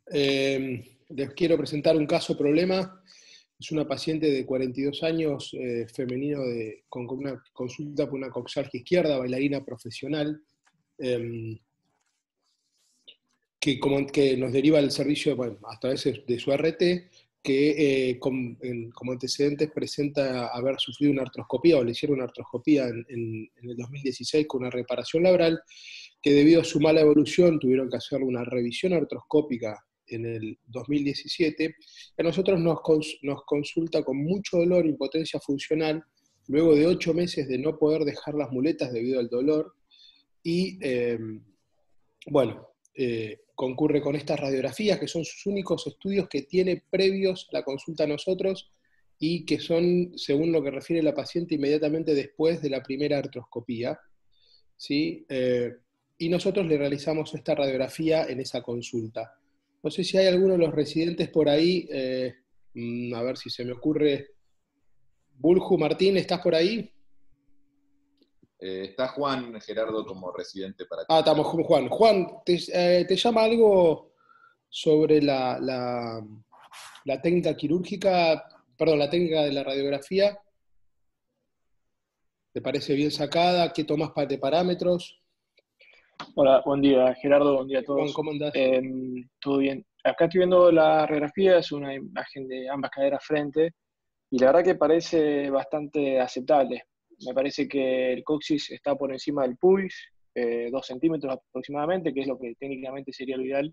Les quiero presentar un caso problema. Es una paciente de 42 años, femenino, con una consulta por una coxalgia izquierda, bailarina profesional, eh, que nos deriva el servicio, bueno, a través de su RT, que como antecedentes presenta haber sufrido una artroscopía, o le hicieron una artroscopía en el 2016 con una reparación labral, que debido a su mala evolución tuvieron que hacer una revisión artroscópica en el 2017, que a nosotros nos consulta con mucho dolor, impotencia funcional, luego de 8 meses de no poder dejar las muletas debido al dolor, y bueno, concurre con estas radiografías, que son sus únicos estudios que tiene previos a la consulta a nosotros, y que son, según lo que refiere la paciente, inmediatamente después de la primera artroscopía, ¿sí? Y nosotros le realizamos esta radiografía en esa consulta. No sé si hay alguno de los residentes por ahí, a ver si se me ocurre. Bulju, Martín, ¿estás por ahí? Está Juan Gerardo como residente para Ah, atender. estamos con Juan. Juan, ¿te llama algo sobre la técnica quirúrgica, perdón, la técnica de la radiografía? ¿Te parece bien sacada? ¿Qué tomás de parámetros? Hola, buen día Gerardo, buen día a Juan, todos. ¿cómo andás? ¿Todo bien? Acá estoy viendo la radiografía, es una imagen de ambas caderas frente y la verdad que parece bastante aceptable. Me parece que el coxis está por encima del pubis, 2 centímetros aproximadamente, que es lo que técnicamente sería lo ideal,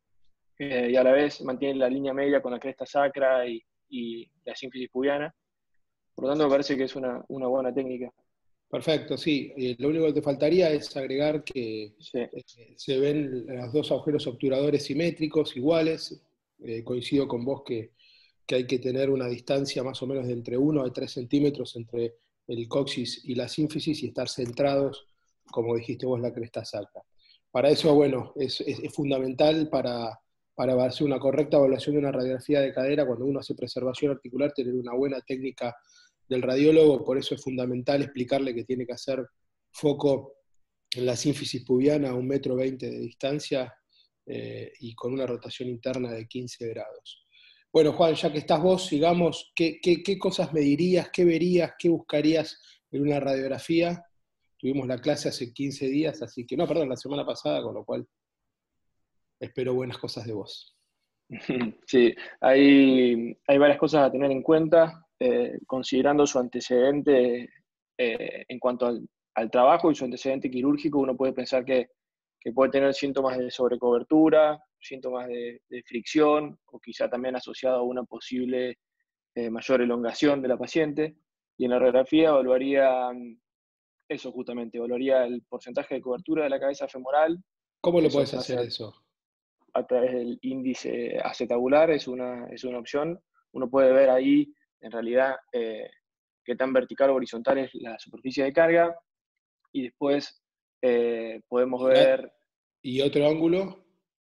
y a la vez mantiene la línea media con la cresta sacra y la sínfisis pubiana. Por lo tanto, me parece que es una buena técnica. Perfecto, sí. Lo único que te faltaría es agregar que Sí. se ven los dos agujeros obturadores simétricos, iguales. Coincido con vos que hay que tener una distancia más o menos de entre 1 a 3 centímetros entre el coxis y la sínfisis y estar centrados, como dijiste vos, la cresta sacra. Para eso, bueno, es fundamental para hacer una correcta evaluación de una radiografía de cadera, cuando uno hace preservación articular, tener una buena técnica del radiólogo. Por eso es fundamental explicarle que tiene que hacer foco en la sínfisis pubiana a 1,20 m de distancia, y con una rotación interna de 15 grados. Bueno, Juan, ya que estás vos, sigamos. ¿Qué cosas me dirías, qué verías, qué buscarías en una radiografía? Tuvimos la clase hace 15 días, así que, no, perdón, la semana pasada, con lo cual espero buenas cosas de vos. Sí, hay varias cosas a tener en cuenta, considerando su antecedente en cuanto al trabajo y su antecedente quirúrgico. Uno puede pensar que puede tener síntomas de sobrecobertura, síntomas de fricción, o quizá también asociado a una posible mayor elongación de la paciente. Y en la radiografía evaluaría eso justamente, evaluaría el porcentaje de cobertura de la cabeza femoral. ¿Cómo lo Eso podés se hace hacer eso? a través del índice acetabular, es una opción. Uno puede ver ahí, en realidad, qué tan vertical o horizontal es la superficie de carga, y después podemos ver ¿Y otro ángulo?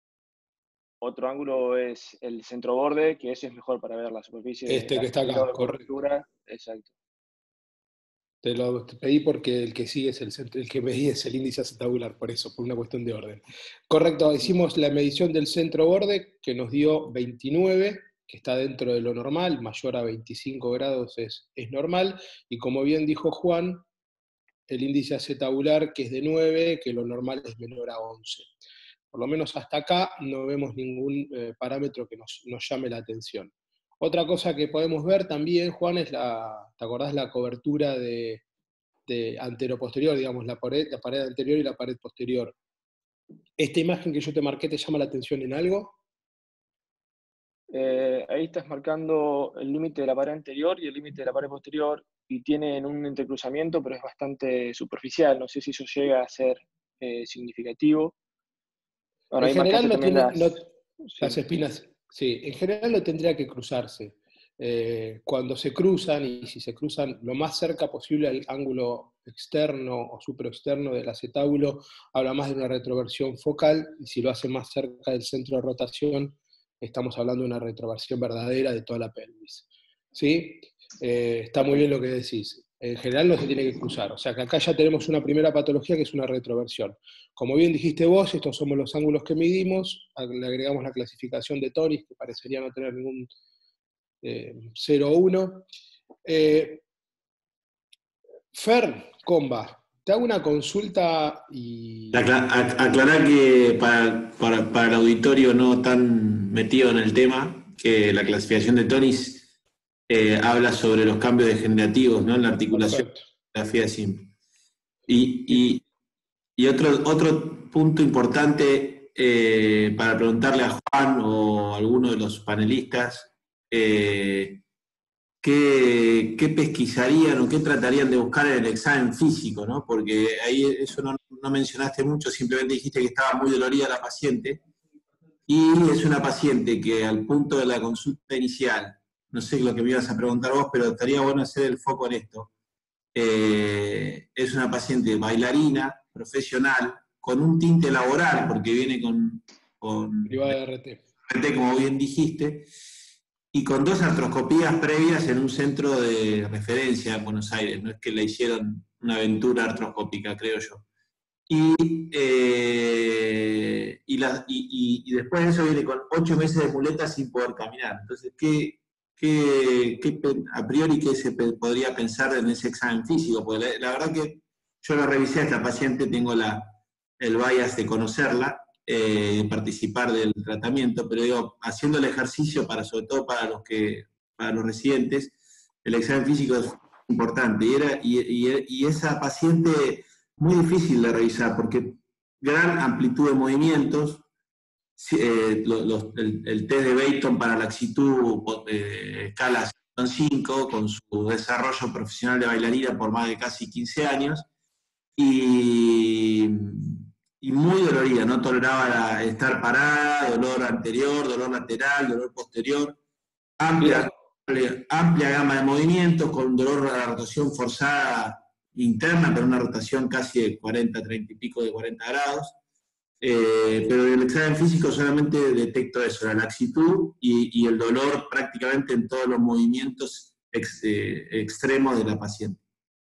otro ángulo, es el centroborde, que ese es mejor para ver la superficie, Este que está el grado acá, de correcto. cobertura. Exacto. Te lo pedí porque el que sigue es el que medí es el índice acetabular, por eso, por una cuestión de orden. Correcto, hicimos la medición del centro borde, que nos dio 29, que está dentro de lo normal, mayor a 25 grados es normal, y como bien dijo Juan, el índice acetabular, que es de 9, que lo normal es menor a 11. Por lo menos hasta acá no vemos ningún parámetro que nos llame la atención. Otra cosa que podemos ver también, Juan, es ¿te acordás la cobertura de antero-posterior, digamos, la pared anterior y la pared posterior? ¿Esta imagen que yo te marqué te llama la atención en algo? Ahí estás marcando el límite de la pared anterior y el límite de la pared posterior, y tienen un entrecruzamiento, pero es bastante superficial. No sé si eso llega a ser significativo. Bueno, En ahí general marcaste no también tiene, las sí. espinas, sí, en general no tendría que cruzarse. Cuando se cruzan, y si se cruzan lo más cerca posible al ángulo externo o supraexterno del acetábulo, habla más de una retroversión focal, y si lo hace más cerca del centro de rotación, estamos hablando de una retroversión verdadera de toda la pelvis. ¿Sí? Está muy bien Perfecto. lo que decís. En general no se tiene que cruzar. O sea que acá ya tenemos una primera patología que es una retroversión. Como bien dijiste vos, estos somos los ángulos que medimos, le agregamos la clasificación de Tonis, que parecería no tener ningún 0 o 1. Fer, Comba, te hago una consulta y... Aclarar que para el auditorio no tan metido en el tema, que la clasificación de Tonis habla sobre los cambios degenerativos, ¿no?, en la articulación Perfecto. de la fascia simple. Y otro punto importante para preguntarle a Juan o a alguno de los panelistas, ¿qué pesquisarían o qué tratarían de buscar en el examen físico, ¿no? Porque ahí eso no mencionaste mucho, simplemente dijiste que estaba muy dolorida la paciente, y es una paciente que al punto de la consulta inicial, no sé lo que me ibas a preguntar vos, pero estaría bueno hacer el foco en esto. Es una paciente bailarina, profesional, con un tinte laboral, porque viene con Privada de RT. RT, como bien dijiste, y con 2 artroscopías previas en un centro de referencia en Buenos Aires. No es que le hicieron una aventura artroscópica, creo yo. Y después de eso viene con 8 meses de muletas sin poder caminar. Entonces, a priori, ¿qué se podría pensar en ese examen físico? Porque la verdad que yo la revisé a esta paciente, tengo el bias de conocerla, de participar del tratamiento, pero digo, haciendo el ejercicio, sobre todo para los residentes, el examen físico es importante. Y esa paciente, muy difícil de revisar, porque gran amplitud de movimientos, el test de Baton para laxitud, escala 5, con su desarrollo profesional de bailarina por más de casi 15 años, y muy dolorida, no toleraba estar parada, dolor anterior, dolor lateral, dolor posterior, amplia gama de movimientos, con dolor a la rotación forzada interna, pero una rotación casi de 40, 30 y pico de 40 grados. Pero en el examen físico solamente detecto eso, la laxitud y el dolor prácticamente en todos los movimientos extremos de la paciente.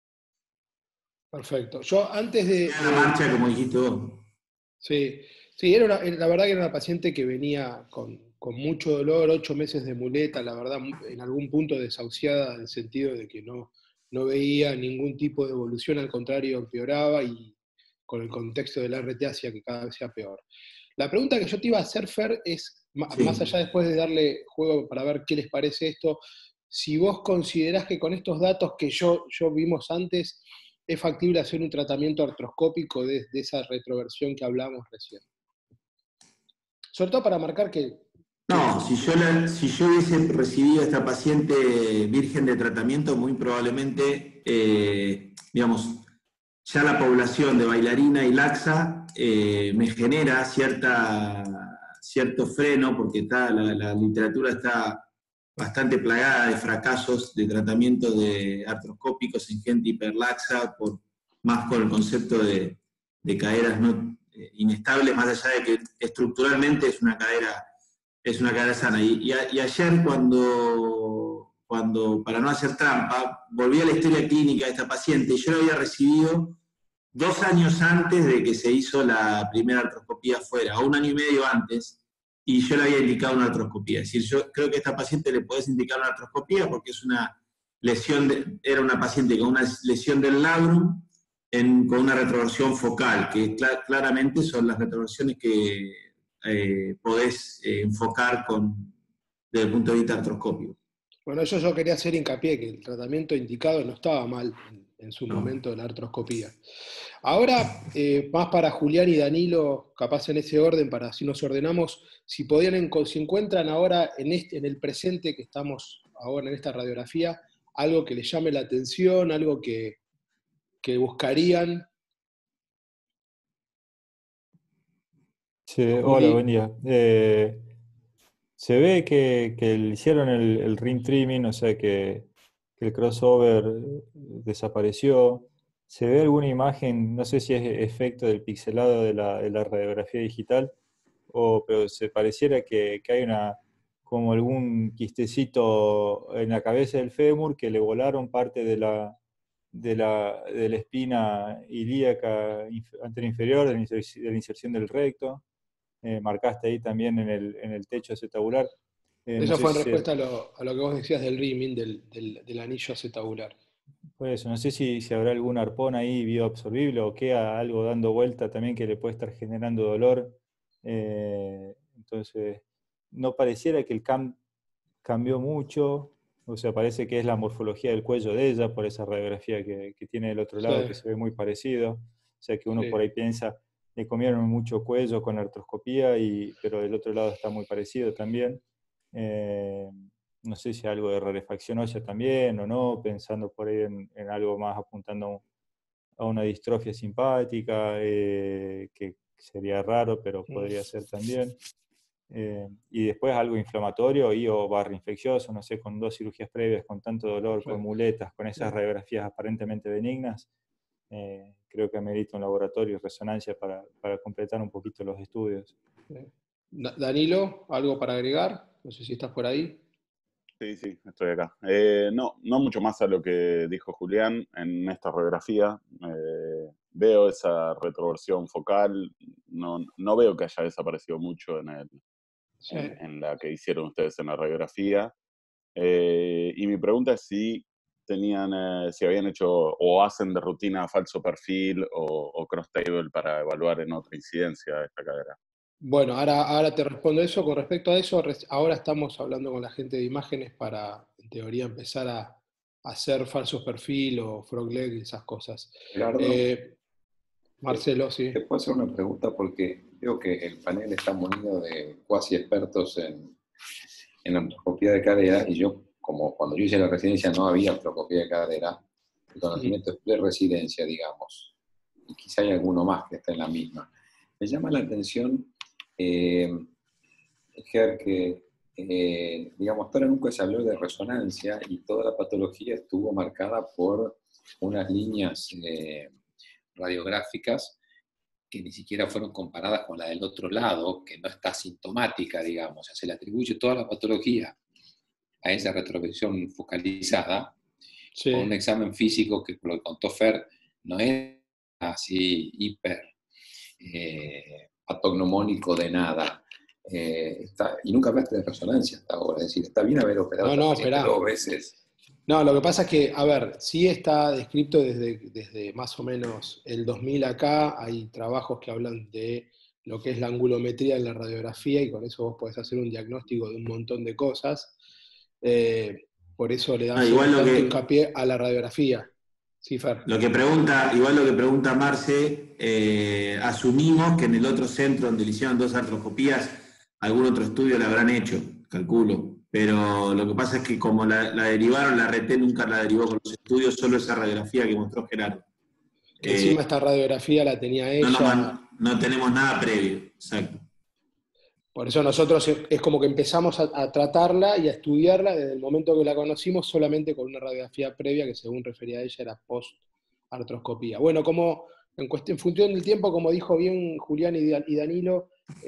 Perfecto. Yo antes de... La marcha, como dijiste vos. Sí, la verdad que era una paciente que venía con mucho dolor, 8 meses de muleta, la verdad, en algún punto desahuciada, en el sentido de que no veía ningún tipo de evolución, al contrario, empeoraba, y con el contexto del RT hacía que cada vez sea peor. La pregunta que yo te iba a hacer, Fer, es, más allá después de darle juego para ver qué les parece esto, si vos considerás que con estos datos que yo vimos antes, es factible hacer un tratamiento artroscópico de esa retroversión que hablamos recién. Sobre todo para marcar que... No, si yo hubiese recibido a esta paciente virgen de tratamiento, muy probablemente, digamos, ya la población de bailarina y laxa me genera cierto freno, porque la literatura está bastante plagada de fracasos de tratamientos de artroscópicos en gente hiperlaxa, más con el concepto de caderas inestables, más allá de que estructuralmente es una cadera sana. Y ayer, cuando, para no hacer trampa, volví a la historia clínica de esta paciente, y yo la había recibido 2 años antes de que se hizo la primera artroscopía afuera, o 1 año y medio antes, y yo le había indicado una artroscopía. Es decir, yo creo que a esta paciente le podés indicar una artroscopía porque es una lesión, era una paciente con una lesión del labrum con una retroversión focal, que claramente son las retroversiones que podés enfocar desde el punto de vista artroscópico. Bueno, yo quería hacer hincapié que el tratamiento indicado no estaba mal en su No. momento de la artroscopía. Ahora, más para Julián y Danilo, capaz en ese orden, para así nos ordenamos, si encuentran ahora en el presente que estamos ahora en esta radiografía, algo que les llame la atención, algo que buscarían. Sí, hola, buen día. Se ve que le hicieron el ring trimming, o sea que el crossover desapareció. Se ve alguna imagen, no sé si es efecto del pixelado de la radiografía digital, pero se pareciera que hay como algún quistecito en la cabeza del fémur, que le volaron parte de la espina ilíaca anterior-inferior, de la inserción del recto. Marcaste ahí también en el techo acetabular. No Eso sé fue en si respuesta a lo que vos decías del rimming, del anillo acetabular. Pues eso, no sé si habrá algún arpón ahí bioabsorbible o queda algo dando vuelta también que le puede estar generando dolor. Entonces, no pareciera que el CAM cambió mucho, o sea, parece que es la morfología del cuello de ella por esa radiografía que tiene del otro lado, Sí, que se ve muy parecido. O sea, que uno por sí. ahí piensa, le comieron mucho cuello con la artroscopía, pero del otro lado está muy parecido también. Eh, no sé si algo de rarefacción ósea también o no, pensando por ahí en algo más apuntando a una distrofia simpática, que sería raro, pero podría ser también. Y después algo inflamatorio y o barra infeccioso, no sé, con 2 cirugías previas, con tanto dolor, con muletas, con esas radiografías aparentemente benignas, creo que amerita un laboratorio y resonancia para completar un poquito los estudios. Danilo, ¿algo para agregar? No sé si estás por ahí. Sí, sí, estoy acá. No mucho más a lo que dijo Julián en esta radiografía. Veo esa retroversión focal, no veo que haya desaparecido mucho Sí. en la que hicieron ustedes en la radiografía. Y mi pregunta es si si habían hecho o hacen de rutina falso perfil o cross table para evaluar en otra incidencia de esta cadera. Bueno, ahora te respondo eso. Con respecto a eso, ahora estamos hablando con la gente de imágenes para, en teoría, empezar a hacer falsos perfil o frog leg y esas cosas. Gerardo, Marcelo, sí. te puedo hacer una pregunta porque veo que el panel está munido de cuasi expertos en artroscopía de cadera y yo, como cuando yo hice la residencia no había artroscopía de cadera, el conocimiento es pre-residencia, digamos, y quizá hay alguno más que está en la misma. Me llama la atención, Ger, que digamos, ahora nunca se habló de resonancia y toda la patología estuvo marcada por unas líneas radiográficas que ni siquiera fueron comparadas con la del otro lado, que no está sintomática, digamos. O sea, se le atribuye toda la patología a esa retroversión focalizada, Sí. con un examen físico que, por lo que contó Fer, no es así hiper patognomónico de nada. Y nunca hablaste de resonancia hasta ahora, es decir, está bien haber operado a esta paciente esperá. 2 veces. No, lo que pasa es que, a ver, sí está descrito desde más o menos el 2000 acá, hay trabajos que hablan de lo que es la angulometría en la radiografía y con eso vos podés hacer un diagnóstico de un montón de cosas. Por eso le damos tanto hincapié a la radiografía. Sí, Fer. Igual lo que pregunta Marce, asumimos que en el otro centro donde le hicieron 2 artroscopías, algún otro estudio la habrán hecho, calculo. Pero lo que pasa es que como la derivaron, la RT nunca la derivó con los estudios, solo esa radiografía que mostró Gerardo. Que encima esta radiografía la tenía ella. No tenemos nada previo, exacto. Por eso nosotros es como que empezamos a tratarla y a estudiarla desde el momento que la conocimos solamente con una radiografía previa que según refería a ella era post-artroscopía. Bueno, como en función del tiempo, como dijo bien Julián y Danilo,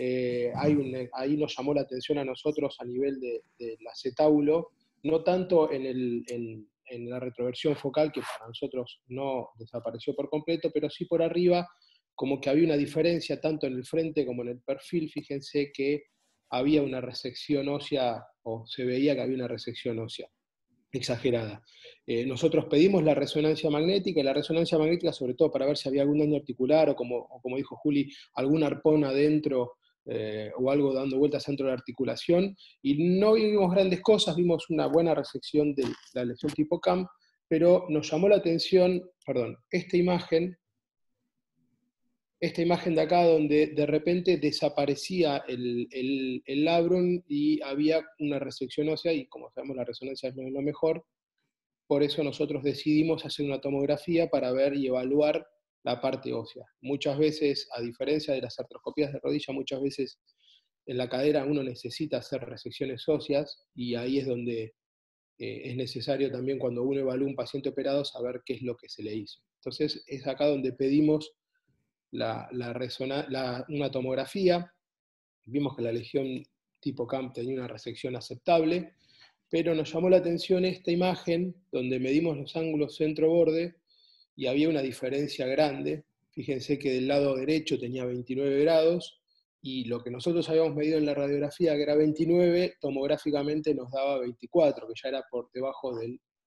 ahí nos llamó la atención a nosotros a nivel del acetábulo, no tanto en la retroversión focal, que para nosotros no desapareció por completo, pero sí por arriba, como que había una diferencia tanto en el frente como en el perfil. Fíjense que había una resección ósea, o se veía que había una resección ósea exagerada. Nosotros pedimos la resonancia magnética, y la resonancia magnética sobre todo para ver si había algún daño articular, o como dijo Juli, algún arpón adentro, o algo dando vueltas dentro de la articulación, y no vimos grandes cosas, vimos una buena resección de la lesión tipo CAM, pero nos llamó la atención, esta imagen de acá donde de repente desaparecía el labrum y había una resección ósea, y como sabemos la resonancia no es lo mejor, por eso nosotros decidimos hacer una tomografía para ver y evaluar la parte ósea. Muchas veces, a diferencia de las artroscopías de rodilla, muchas veces en la cadera uno necesita hacer resecciones óseas, y ahí es donde es necesario también, cuando uno evalúa un paciente operado, saber qué es lo que se le hizo. Entonces es acá donde pedimos una tomografía. Vimos que la lesión tipo CAM tenía una resección aceptable, pero nos llamó la atención esta imagen donde medimos los ángulos centro-borde y había una diferencia grande. Fíjense que del lado derecho tenía 29 grados, y lo que nosotros habíamos medido en la radiografía, que era 29, tomográficamente nos daba 24, que ya era por debajo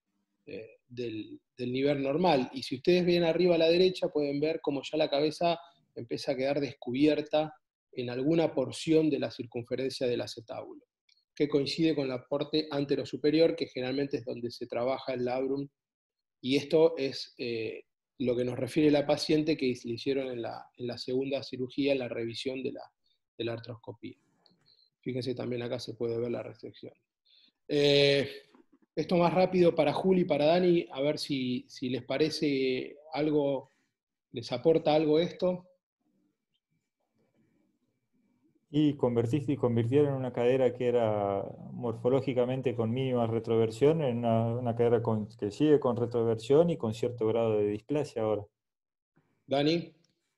del nivel normal. Y si ustedes ven arriba a la derecha, pueden ver cómo ya la cabeza empieza a quedar descubierta en alguna porción de la circunferencia del acetábulo, que coincide con la parte anterosuperior, que generalmente es donde se trabaja el labrum, y esto es lo que nos refiere la paciente que le hicieron en la segunda cirugía, en la revisión de la artroscopía. Fíjense también acá se puede ver la resección. Esto más rápido para Juli y para Dani, a ver si les parece algo, les aporta algo esto. Y convirtieron una cadera que era morfológicamente con mínima retroversión en una cadera que sigue con retroversión y con cierto grado de displasia ahora. Dani.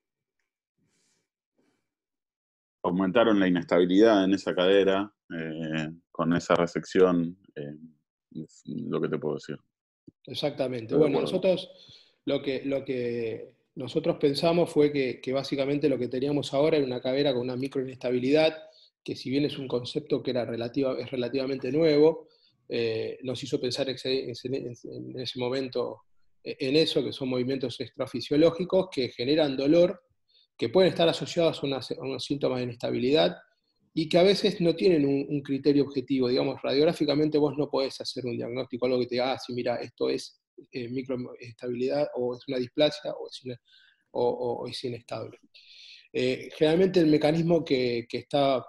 Aumentaron la inestabilidad en esa cadera con esa resección, es lo que te puedo decir. Exactamente. Estoy de Bueno, acuerdo. nosotros lo que nosotros pensamos fue que básicamente lo que teníamos ahora era una cadera con una microinestabilidad, que si bien es un concepto que es relativamente nuevo, nos hizo pensar en ese momento en eso, que son movimientos extrafisiológicos que generan dolor, que pueden estar asociados a unos síntomas de inestabilidad, y que a veces no tienen un criterio objetivo. Digamos, radiográficamente vos no podés hacer un diagnóstico, algo que te diga, si mira, esto es microestabilidad, o es una displasia, o es inestable. Generalmente el mecanismo que está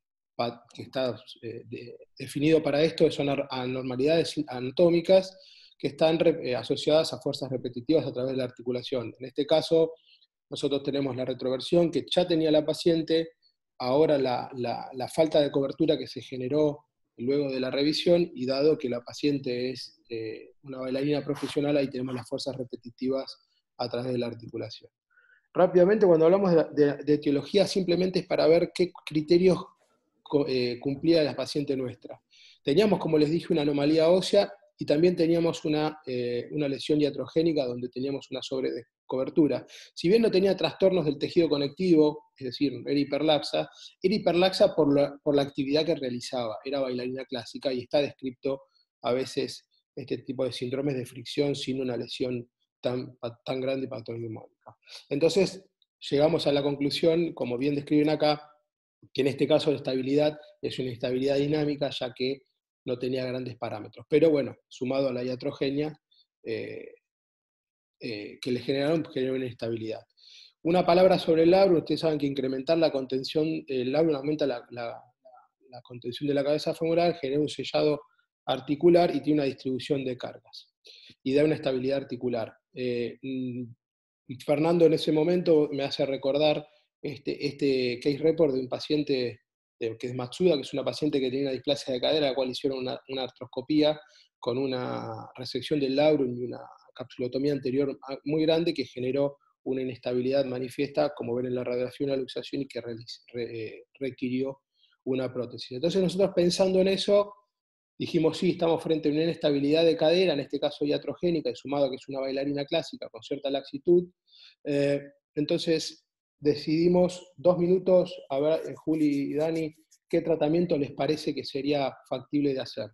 definido para esto son anormalidades anatómicas que están asociadas a fuerzas repetitivas a través de la articulación. En este caso, nosotros tenemos la retroversión que ya tenía la paciente, ahora la falta de cobertura que se generó luego de la revisión, y dado que la paciente es una bailarina profesional, ahí tenemos las fuerzas repetitivas a través de la articulación. Rápidamente, cuando hablamos de etiología, simplemente es para ver qué criterios cumplía la paciente nuestra. Teníamos, como les dije, una anomalía ósea, y también teníamos una lesión iatrogénica donde teníamos una sobrecobertura. Si bien no tenía trastornos del tejido conectivo, es decir, era hiperlaxa por la actividad que realizaba. Era bailarina clásica, y está descrito a veces este tipo de síndromes de fricción sin una lesión tan grande y patognomónica. Entonces, llegamos a la conclusión, como bien describen acá, que en este caso la estabilidad es una estabilidad dinámica, ya que no tenía grandes parámetros. Pero bueno, sumado a la iatrogenia, que le generó una inestabilidad. Una palabra sobre el labrum: ustedes saben que incrementar la contención, el labrum aumenta la contención de la cabeza femoral, genera un sellado articular y tiene una distribución de cargas, y da una estabilidad articular. Fernando en ese momento me hace recordar este case report de un paciente que es Matsuda, que es una paciente que tenía una displasia de cadera, a la cual hicieron una artroscopía con una resección del labrum y una capsulotomía anterior muy grande, que generó una inestabilidad manifiesta, como ven en la radiografía, una luxación, y que requirió una prótesis. Entonces nosotros, pensando en eso, dijimos, sí, estamos frente a una inestabilidad de cadera, en este caso iatrogénica, y sumado a que es una bailarina clásica con cierta laxitud. Entonces decidimos 2 minutos, a ver, Juli y Dani, qué tratamiento les parece que sería factible de hacer.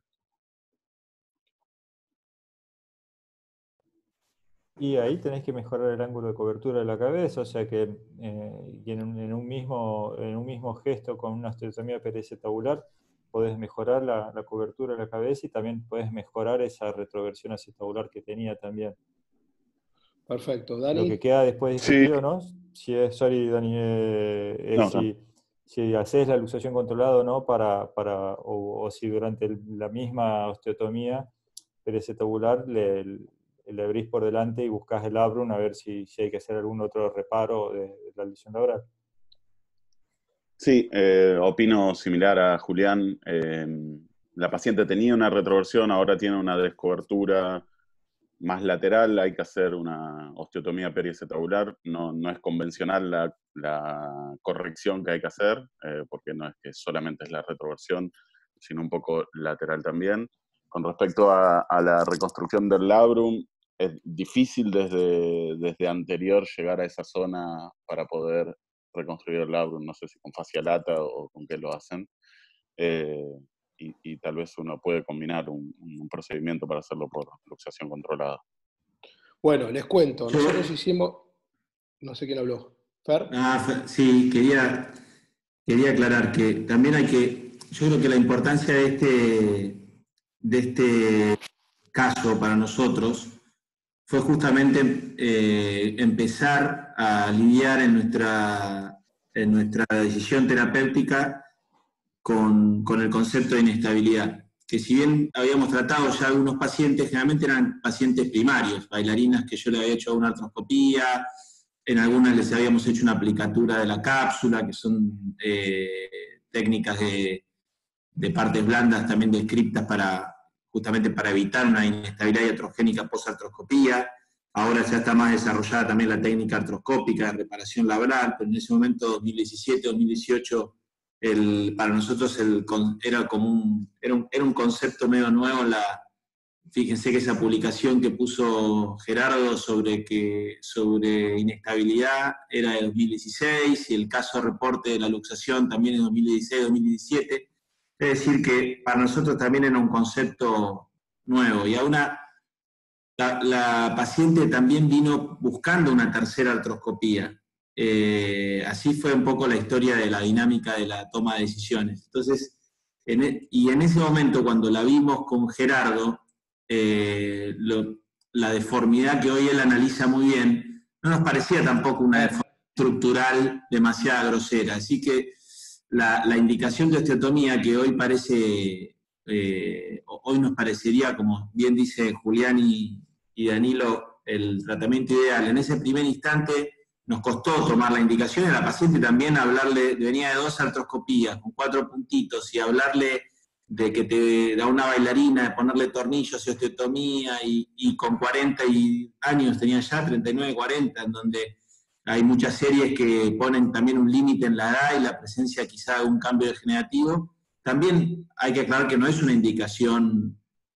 Y ahí tenés que mejorar el ángulo de cobertura de la cabeza, o sea que y en un mismo gesto con una osteotomía periacetabular podés mejorar la cobertura de la cabeza, y también podés mejorar esa retroversión acetabular que tenía también. Perfecto. Lo Dani. que queda después discutido, ¿no? Si es, sorry, Dani, No, si haces la luxación controlada o no, o si durante la misma osteotomía periacetabular le abrís por delante y buscás el labrum a ver si hay que hacer algún otro reparo de la lesión labral. Sí, opino similar a Julián. La paciente tenía una retroversión, ahora tiene una descobertura más lateral, hay que hacer una osteotomía periacetabular. No es convencional la corrección que hay que hacer, porque no es que solamente es la retroversión, sino un poco lateral también. Con respecto a la reconstrucción del labrum, es difícil desde anterior llegar a esa zona para poder reconstruir el labrum. No sé si con fascia lata o con qué lo hacen. Y tal vez uno puede combinar un procedimiento para hacerlo por luxación controlada. Bueno, les cuento, nosotros hicimos, no sé quién habló, ¿Fer? Sí, quería aclarar que también yo creo que la importancia de este caso para nosotros fue justamente empezar a lidiar en nuestra decisión terapéutica con el concepto de inestabilidad. Que si bien habíamos tratado ya algunos pacientes, generalmente eran pacientes primarios, bailarinas que yo le había hecho una artroscopía, en algunas les habíamos hecho una aplicatura de la cápsula, que son técnicas de partes blandas también descritas justamente para evitar una inestabilidad iatrogénica post-artroscopía. Ahora ya está más desarrollada también la técnica artroscópica de reparación labral, pero en ese momento, 2017, 2018, para nosotros era un concepto medio nuevo. Fíjense que esa publicación que puso Gerardo sobre inestabilidad era de 2016, y el caso reporte de la luxación también es 2016-2017. Es decir, que para nosotros también era un concepto nuevo. Y aún la paciente también vino buscando una tercera artroscopía. Así fue un poco la historia de la dinámica de la toma de decisiones. Entonces, y en ese momento, cuando la vimos con Gerardo, la deformidad que hoy él analiza muy bien, no nos parecía tampoco una deformidad estructural demasiado grosera. Así que la indicación de osteotomía, que hoy hoy nos parecería, como bien dice Julián y Danilo, el tratamiento ideal, en ese primer instante nos costó tomar la indicación, y a la paciente también venía de 2 artroscopías con 4 puntitos, y hablarle de que te da una bailarina, de ponerle tornillos y osteotomía, y con 40 años, tenía ya 39, 40, en donde hay muchas series que ponen también un límite en la edad y la presencia quizá de un cambio degenerativo. También hay que aclarar que no es una indicación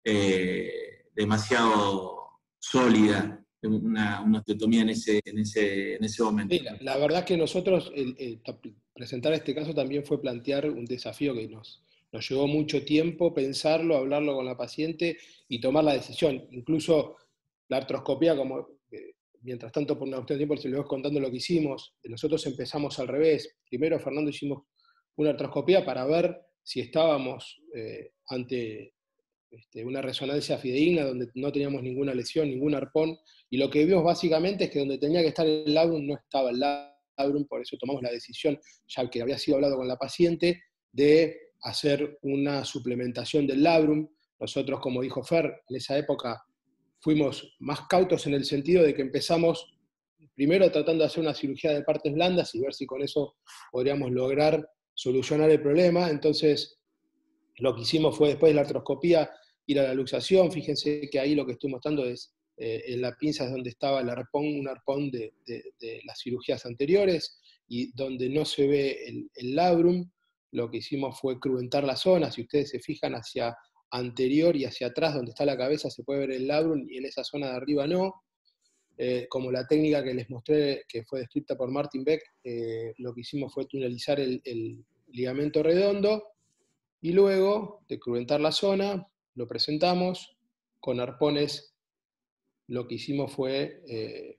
demasiado sólida, una osteotomía en ese momento. Sí, la verdad que nosotros, presentar este caso también fue plantear un desafío que nos llevó mucho tiempo pensarlo, hablarlo con la paciente y tomar la decisión. Incluso la artroscopía, como mientras tanto por una cuestión de tiempo se lo voy contando lo que hicimos, nosotros empezamos al revés. Primero, Fernando, hicimos una artroscopía para ver si estábamos ante una resonancia fidedigna, donde no teníamos ninguna lesión, ningún arpón, y lo que vimos básicamente es que donde tenía que estar el labrum no estaba el labrum. Por eso tomamos la decisión, ya que había sido hablado con la paciente, de hacer una suplementación del labrum. Nosotros, como dijo Fer, en esa época fuimos más cautos en el sentido de que empezamos primero tratando de hacer una cirugía de partes blandas y ver si con eso podríamos lograr solucionar el problema. Entonces, lo que hicimos fue, después de la artroscopía, ir a la luxación. Fíjense que ahí lo que estoy mostrando es, en la pinza es donde estaba el arpón, un arpón de las cirugías anteriores, y donde no se ve el labrum. Lo que hicimos fue cruentar la zona. Si ustedes se fijan hacia anterior y hacia atrás, donde está la cabeza, se puede ver el labrum, y en esa zona de arriba no. Como la técnica que les mostré, que fue descrita por Martin Beck, lo que hicimos fue tunelizar el ligamento redondo, y luego de cruentar la zona, lo presentamos con arpones. Lo que hicimos fue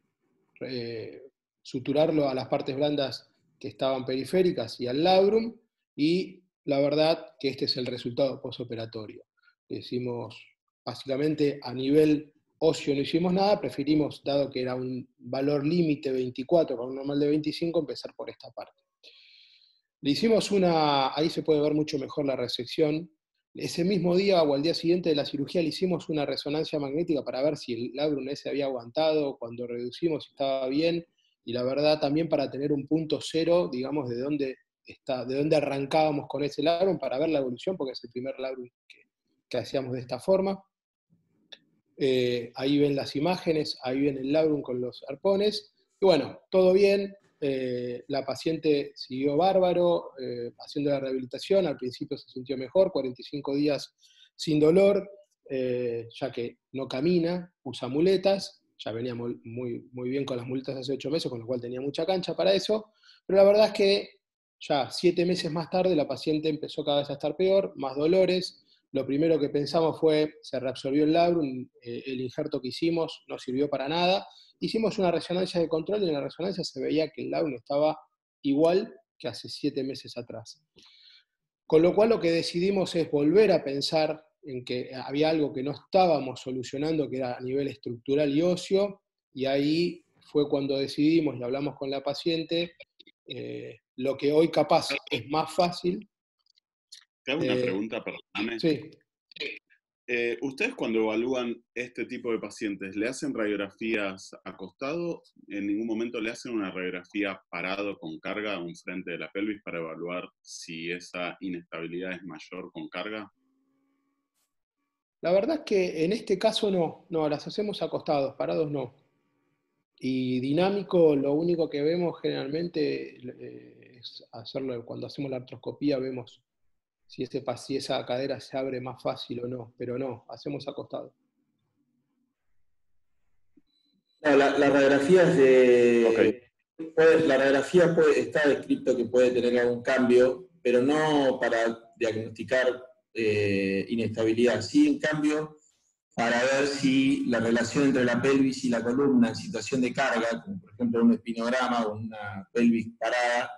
suturarlo a las partes blandas que estaban periféricas y al labrum, y la verdad que este es el resultado postoperatorio. Hicimos, básicamente, a nivel óseo no hicimos nada, preferimos, dado que era un valor límite 24 con un normal de 25, empezar por esta parte. Le hicimos ahí se puede ver mucho mejor la resección. Ese mismo día o al día siguiente de la cirugía le hicimos una resonancia magnética para ver si el labrum ese había aguantado, cuando reducimos estaba bien, y la verdad también para tener un punto cero, digamos, de dónde arrancábamos con ese labrum, para ver la evolución, porque es el primer labrum que hacíamos de esta forma. Ahí ven las imágenes, ahí ven el labrum con los arpones, y bueno, todo bien. La paciente siguió bárbaro, haciendo la rehabilitación. Al principio se sintió mejor, 45 días sin dolor. ya que no camina, usa muletas, ya venía muy bien con las muletas hace 8 meses, con lo cual tenía mucha cancha para eso, pero la verdad es que ya 7 meses más tarde la paciente empezó cada vez a estar peor, más dolores. Lo primero que pensamos fue, se reabsorbió el labrum, el injerto que hicimos no sirvió para nada. Hicimos una resonancia de control y en la resonancia se veía que el labrum estaba igual que hace 7 meses atrás. Con lo cual lo que decidimos es volver a pensar en que había algo que no estábamos solucionando, que era a nivel estructural y óseo, y ahí fue cuando decidimos y hablamos con la paciente, lo que hoy capaz es más fácil. Te hago una pregunta, perdóname. Sí. ¿Ustedes cuando evalúan este tipo de pacientes, le hacen radiografías acostado? ¿En ningún momento le hacen una radiografía parado con carga enfrente de la pelvis para evaluar si esa inestabilidad es mayor con carga? La verdad es que en este caso no, las hacemos acostados, parados no. Y dinámico, lo único que vemos generalmente es hacerlo, cuando hacemos la artroscopía vemos si esa cadera se abre más fácil o no, pero no, hacemos acostado. No, la radiografía es de... La radiografía está descrito que puede tener algún cambio, pero no para diagnosticar inestabilidad. Sí, en cambio, para ver si la relación entre la pelvis y la columna en situación de carga, como por ejemplo un espinograma o una pelvis parada,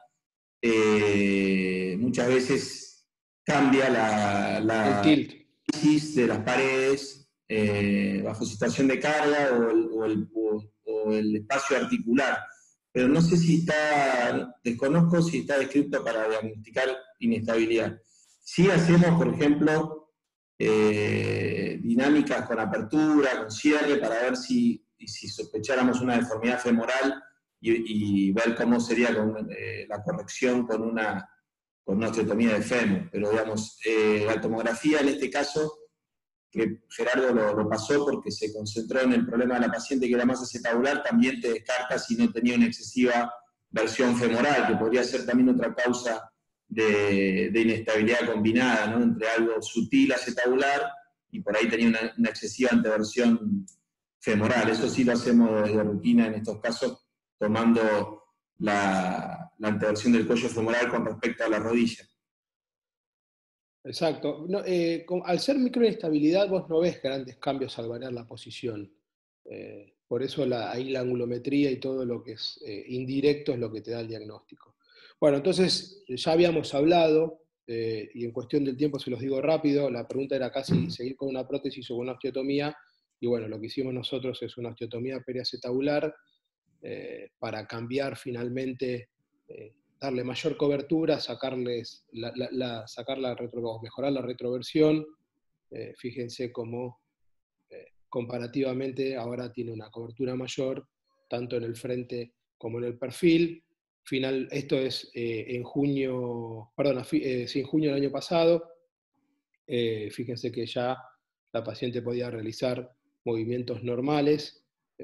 muchas veces cambia la tilt de las paredes bajo situación de carga o el espacio articular. Pero no sé si desconozco si está descrito para diagnosticar inestabilidad. Sí hacemos, por ejemplo, dinámicas con apertura, con cierre, para ver si sospecháramos una deformidad femoral y ver cómo sería la corrección con una osteotomía de fémur. Pero digamos, la tomografía en este caso, que Gerardo lo pasó porque se concentró en el problema de la paciente que era masa acetabular, también te descarta si no tenía una excesiva versión femoral, que podría ser también otra causa de inestabilidad combinada, ¿no? Entre algo sutil acetabular y por ahí tenía una excesiva anteversión femoral. Eso sí lo hacemos de rutina en estos casos, tomando la anteversión del cuello femoral con respecto a la rodilla. Exacto. No, al ser microinestabilidad vos no ves grandes cambios al variar la posición. Por eso ahí la angulometría y todo lo que es indirecto es lo que te da el diagnóstico. Bueno, entonces ya habíamos hablado, y en cuestión del tiempo se los digo rápido, la pregunta era casi seguir con una prótesis o con una osteotomía, y bueno, lo que hicimos nosotros es una osteotomía periacetabular para cambiar finalmente, darle mayor cobertura, mejorar la retroversión. Fíjense cómo comparativamente ahora tiene una cobertura mayor, tanto en el frente como en el perfil. Esto es en junio del año pasado. Fíjense que ya la paciente podía realizar movimientos normales.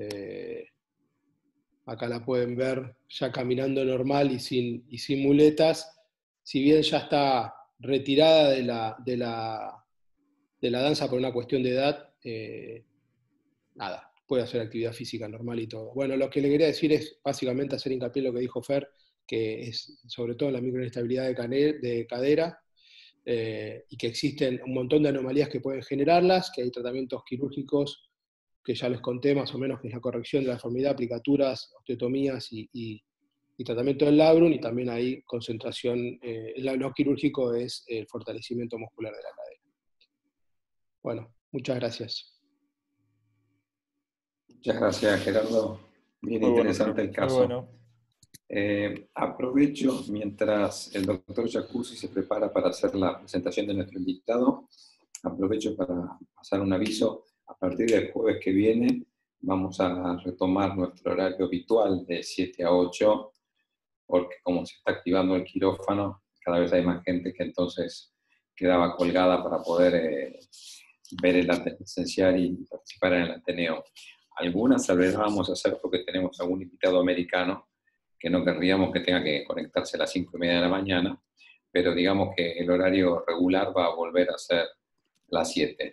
Acá la pueden ver ya caminando normal y sin muletas. Si bien ya está retirada de la danza por una cuestión de edad, nada, puede hacer actividad física normal y todo. Bueno, lo que le quería decir es básicamente hacer hincapié en lo que dijo Fer, que es sobre todo la microinestabilidad de cadera, y que existen un montón de anomalías que pueden generarlas, que hay tratamientos quirúrgicos que ya les conté más o menos, que es la corrección de la deformidad, aplicaturas, osteotomías y tratamiento del labrum, y también hay concentración, lo quirúrgico es el fortalecimiento muscular de la cadera. Bueno, muchas gracias. Muchas gracias, Gerardo. Bien Muy interesante el caso. Bueno. Aprovecho, mientras el doctor Jacuzzi se prepara para hacer la presentación de nuestro invitado, aprovecho para pasar un aviso. A partir del jueves que viene vamos a retomar nuestro horario habitual de 7 a 8, porque como se está activando el quirófano, cada vez hay más gente que entonces quedaba colgada para poder ver el arte presencial y participar en el Ateneo. Algunas salvedades vamos a hacer porque tenemos algún invitado americano que no querríamos que tenga que conectarse a las 5:30 de la mañana, pero digamos que el horario regular va a volver a ser las 7.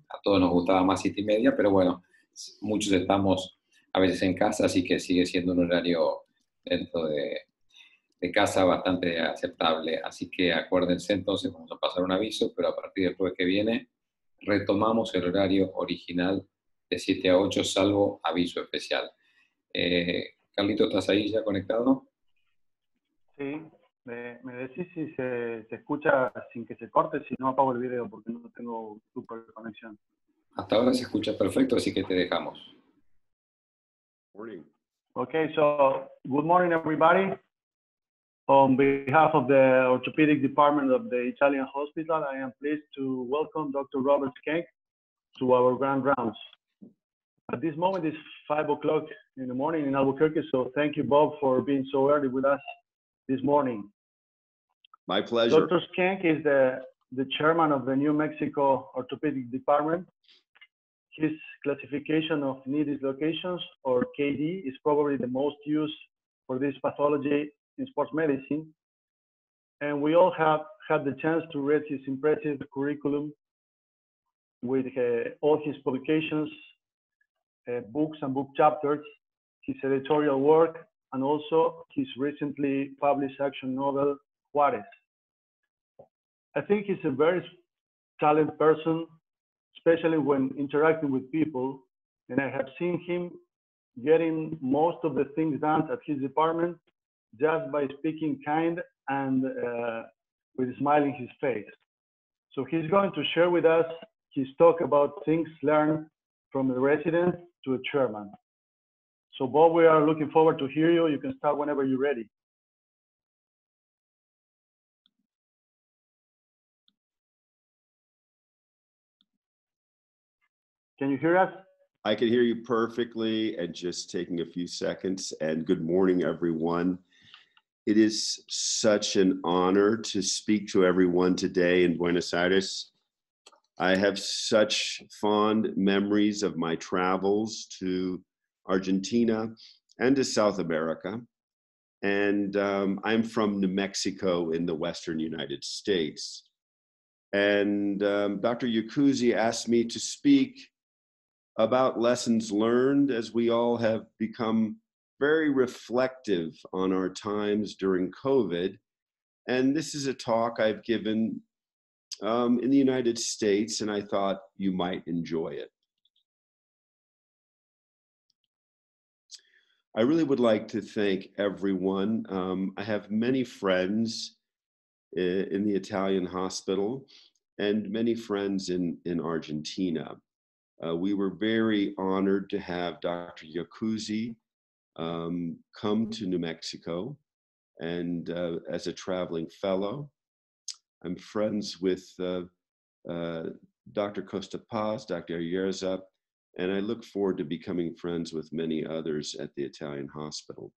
a todos nos gustaba más 7:30, pero bueno, muchos estamos a veces en casa, así que sigue siendo un horario dentro de casa bastante aceptable. Así que acuérdense, entonces vamos a pasar un aviso, pero a partir del jueves que viene retomamos el horario original de 7 a 8, salvo aviso especial. Carlito, ¿estás ahí ya conectado? Sí, me decís si se escucha sin que se corte, si no apago el video porque no tengo super conexión. Hasta ahora se escucha perfecto, así que te dejamos. Morning. Okay, so good morning, everybody. On behalf of the orthopedic department of the Italian hospital, I am pleased to welcome Dr. Robert Schenk to our grand rounds. At this moment, it's 5 o'clock in the morning in Albuquerque, so thank you, Bob, for being so early with us this morning. My pleasure. Dr. Schenk is the chairman of the New Mexico Orthopedic Department. His classification of knee dislocations, or KD, is probably the most used for this pathology in sports medicine. And we all have had the chance to read his impressive curriculum with all his publications, books and book chapters, his editorial work, and also his recently published action novel, Juarez. I think he's a very talented person, especially when interacting with people, and I have seen him getting most of the things done at his department just by speaking kind and with a smile in his face. So he's going to share with us his talk about things learned from a resident to a chairman. So Bob, we are looking forward to hear you. You can start whenever you're ready. Can you hear us? I can hear you perfectly, and just taking a few seconds. And good morning, everyone. It is such an honor to speak to everyone today in Buenos Aires. I have such fond memories of my travels to Argentina and to South America. And I'm from New Mexico in the Western United States. And Dr. Iacuzzi asked me to speak about lessons learned, as we all have become very reflective on our times during COVID. And this is a talk I've given in the United States, and I thought you might enjoy it. I really would like to thank everyone. I have many friends in the Italian hospital and many friends in Argentina. We were very honored to have Dr. Iacuzzi come to New Mexico and as a traveling fellow. I'm friends with Dr. Costa Paz, Dr. Ayerza, and I look forward to becoming friends with many others at the Italian hospital.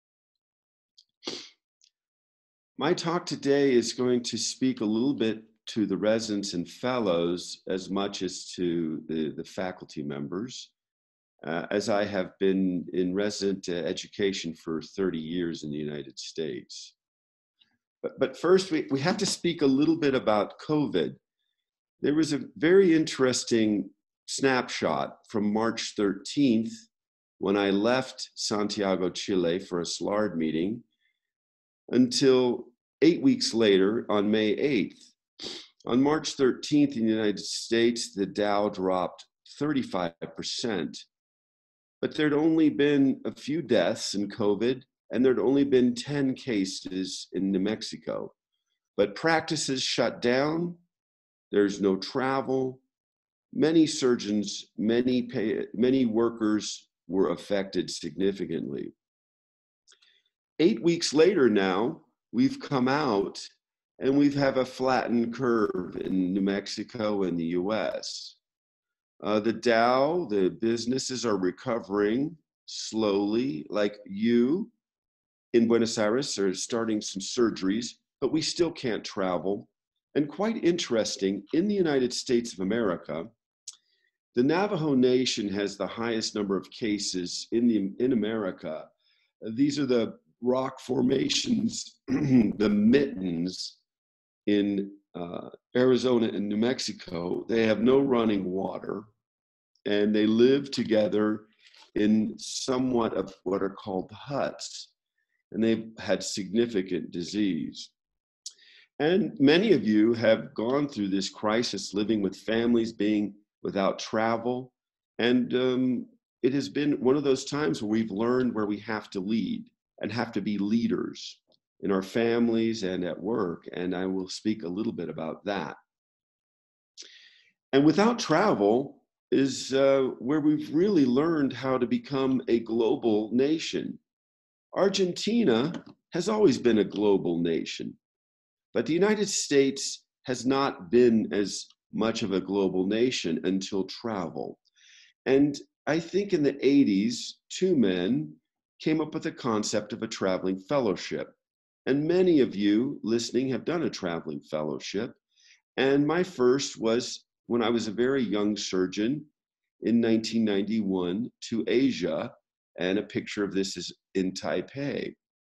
My talk today is going to speak a little bit to the residents and fellows as much as to the faculty members, as I have been in resident education for 30 years in the United States. But first, we have to speak a little bit about COVID. There was a very interesting snapshot from March 13th when I left Santiago, Chile for a SLARD meeting until 8 weeks later on May 8th. On March 13th in the United States, the Dow dropped 35%, but there'd only been a few deaths in COVID, and there'd only been 10 cases in New Mexico. But practices shut down, there's no travel. Many surgeons, many workers were affected significantly. 8 weeks later now, we've come out and we have a flattened curve in New Mexico and the US. The Dow, the businesses are recovering slowly, like you in Buenos Aires are starting some surgeries, but we still can't travel. And quite interesting, in the United States of America, the Navajo Nation has the highest number of cases in America. These are the rock formations, the mittens in Arizona and New Mexico, they have no running water, and they live together in somewhat of what are called huts, and they've had significant disease. And many of you have gone through this crisis, living with families, being without travel, and it has been one of those times where we've learned where we have to lead and have to be leaders in our families and at work, and I will speak a little bit about that. And without travel is where we've really learned how to become a global nation. Argentina has always been a global nation, but the United States has not been as much of a global nation until travel. And I think in the 80s, two men came up with the concept of a traveling fellowship. And many of you listening have done a traveling fellowship. And my first was when I was a very young surgeon in 1991 to Asia, and a picture of this is in Taipei.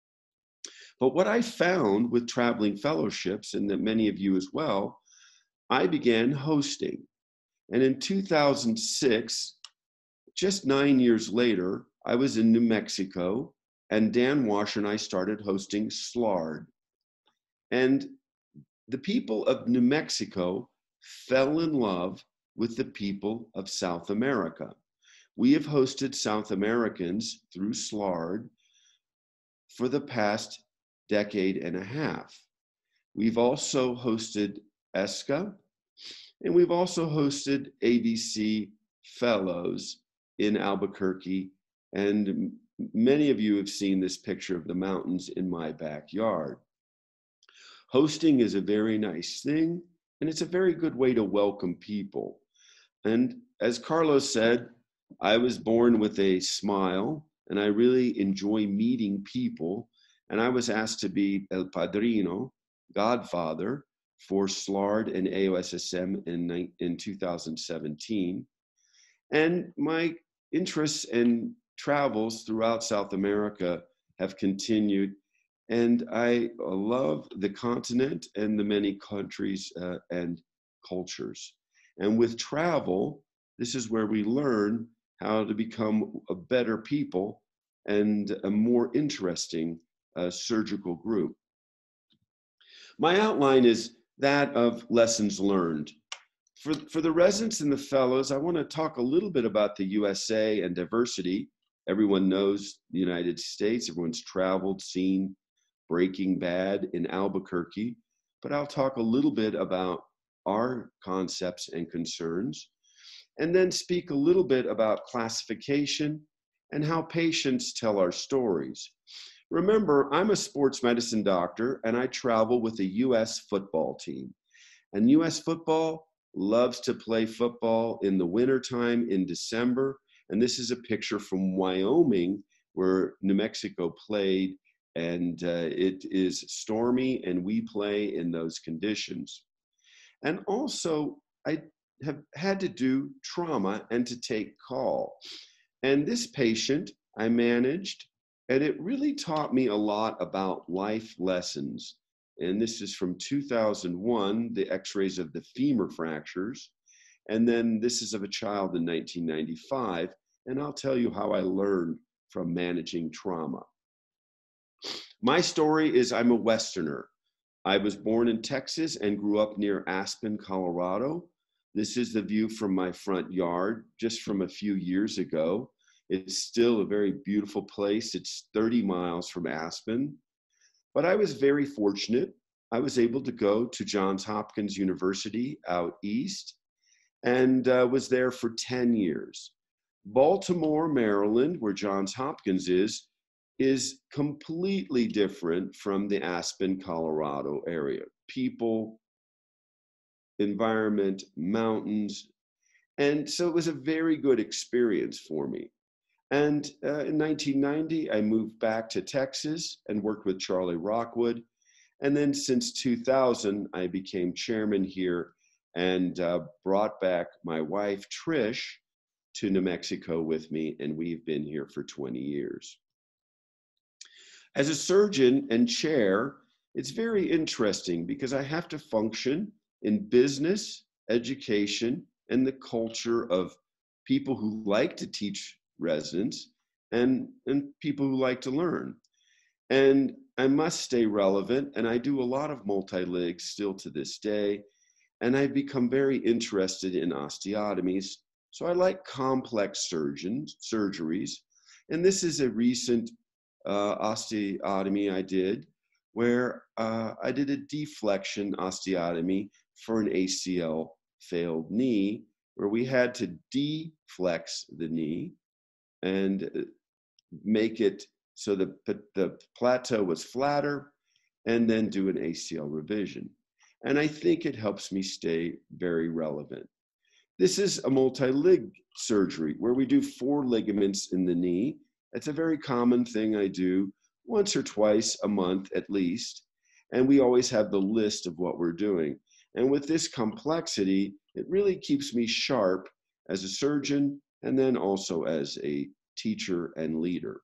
But what I found with traveling fellowships, and that many of you as well, I began hosting. And in 2006, just 9 years later, I was in New Mexico, and Dan Washer and I started hosting SLARD. And the people of New Mexico fell in love with the people of South America. We have hosted South Americans through SLARD for the past decade and a half. We've also hosted ESCA, and we've also hosted ADC fellows in Albuquerque, and many of you have seen this picture of the mountains in my backyard. Hosting is a very nice thing, and it's a very good way to welcome people. And as Carlos said, I was born with a smile, and I really enjoy meeting people. And I was asked to be El Padrino, godfather, for SLARD and AOSSM in 2017. And my interests and travels throughout South America have continued. And I love the continent and the many countries and cultures. And with travel, this is where we learn how to become a better people and a more interesting surgical group. My outline is that of lessons learned. For the residents and the fellows, I want to talk a little bit about the USA and diversity. Everyone knows the United States. Everyone's traveled, seen Breaking Bad in Albuquerque. But I'll talk a little bit about our concepts and concerns, and then speak a little bit about classification and how patients tell our stories. Remember, I'm a sports medicine doctor, and I travel with the U.S. football team. And U.S. football loves to play football in the wintertime in December. And this is a picture from Wyoming, where New Mexico played, and it is stormy, and we play in those conditions. And also, I have had to do trauma and to take call. And this patient I managed, and it really taught me a lot about life lessons. And this is from 2001, the x-rays of the femur fractures. And then this is of a child in 1995. And I'll tell you how I learned from managing trauma. My story is I'm a Westerner. I was born in Texas and grew up near Aspen, Colorado. This is the view from my front yard just from a few years ago. It's still a very beautiful place. It's 30 miles from Aspen. But I was very fortunate. I was able to go to Johns Hopkins University out east and was there for 10 years. Baltimore, Maryland, where Johns Hopkins is completely different from the Aspen, Colorado area. People, environment, mountains. And so it was a very good experience for me. And in 1990, I moved back to Texas and worked with Charlie Rockwood. And then since 2000, I became chairman here and brought back my wife, Trish, to New Mexico with me, and we've been here for 20 years. As a surgeon and chair, It's very interesting because I have to function in business, education, and the culture of people who like to teach residents and people who like to learn. And I must stay relevant, and I do a lot of multi-lig still to this day, and I've become very interested in osteotomies. So I like complex surgeries, and this is a recent osteotomy I did, where I did a deflection osteotomy for an ACL failed knee, where we had to deflex the knee and make it so the plateau was flatter, and then do an ACL revision. And I think it helps me stay very relevant. This is a multi-lig surgery where we do 4 ligaments in the knee. It's a very common thing I do once or twice a month at least. And we always have the list of what we're doing. And with this complexity, it really keeps me sharp as a surgeon and then also as a teacher and leader.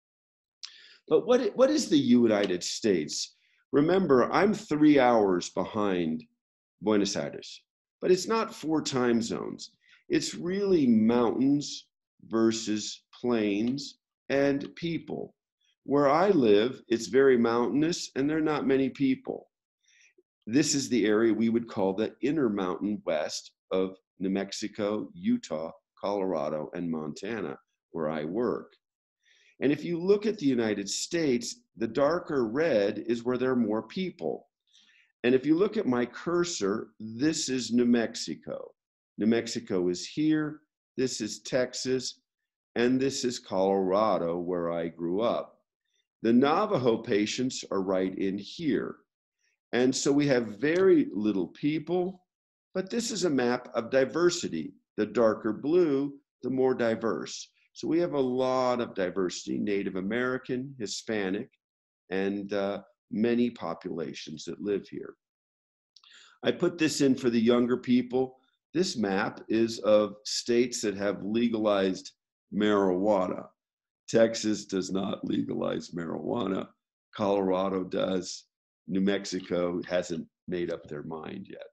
But what is the United States? Remember, I'm 3 hours behind Buenos Aires, but it's not 4 time zones. It's really mountains versus plains and people. Where I live, it's very mountainous and there are not many people. This is the area we would call the Intermountain West of New Mexico, Utah, Colorado, and Montana, where I work. And if you look at the United States, the darker red is where there are more people. And if you look at my cursor, this is New Mexico. New Mexico is here, this is Texas, and this is Colorado, where I grew up. The Navajo patients are right in here. And so we have very little people, but this is a map of diversity. The darker blue, the more diverse. So we have a lot of diversity, Native American, Hispanic, and many populations that live here. I put this in for the younger people. This map is of states that have legalized marijuana. Texas does not legalize marijuana. Colorado does. New Mexico hasn't made up their mind yet.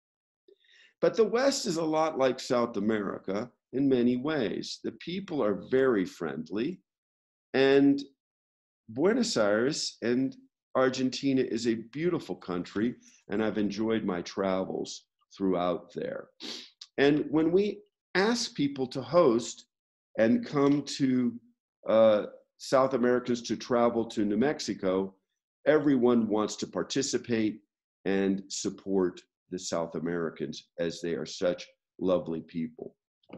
But the West is a lot like South America in many ways. The people are very friendly, and Buenos Aires and Argentina is a beautiful country, and I've enjoyed my travels throughout there. And when we ask people to host and come to South Americans to travel to New Mexico, everyone wants to participate and support the South Americans as they are such lovely people.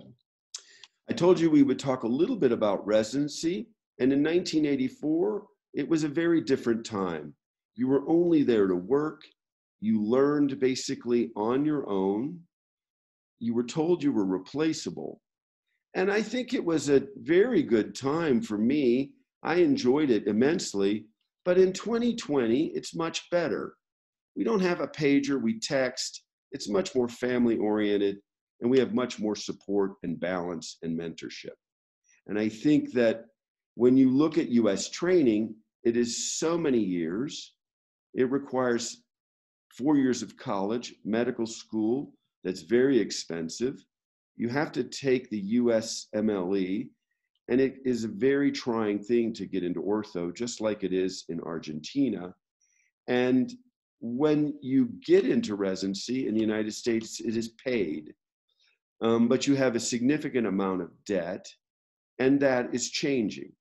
I told you we would talk a little bit about residency, and in 1984, it was a very different time. You were only there to work. You learned basically on your own. You were told you were replaceable. And I think it was a very good time for me. I enjoyed it immensely. But in 2020, it's much better. We don't have a pager, we text. It's much more family oriented, and we have much more support and balance and mentorship. And I think that when you look at US training, it is so many years. It requires 4 years of college, medical school, that's very expensive. You have to take the USMLE, and it is a very trying thing to get into ortho, just like it is in Argentina. And when you get into residency in the United States, it is paid, but you have a significant amount of debt, and that is changing.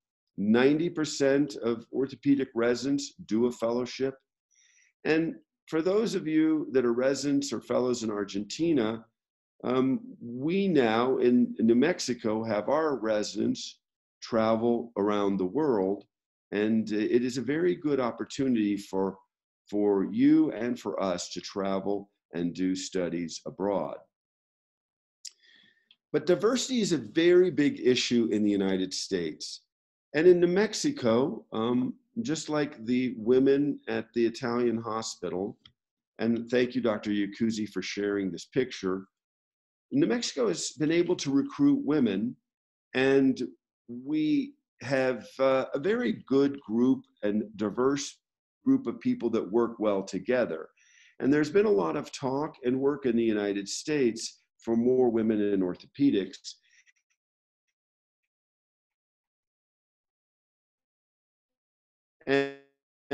90% of orthopedic residents do a fellowship. And for those of you that are residents or fellows in Argentina, we now in New Mexico have our residents travel around the world, and it is a very good opportunity for you and for us to travel and do studies abroad. But diversity is a very big issue in the United States. And in New Mexico, just like the women at the Italian hospital, and thank you, Dr. Iacuzzi, for sharing this picture, New Mexico has been able to recruit women, and we have a very good group and diverse group of people that work well together. And there's been a lot of talk and work in the United States for more women in orthopedics. And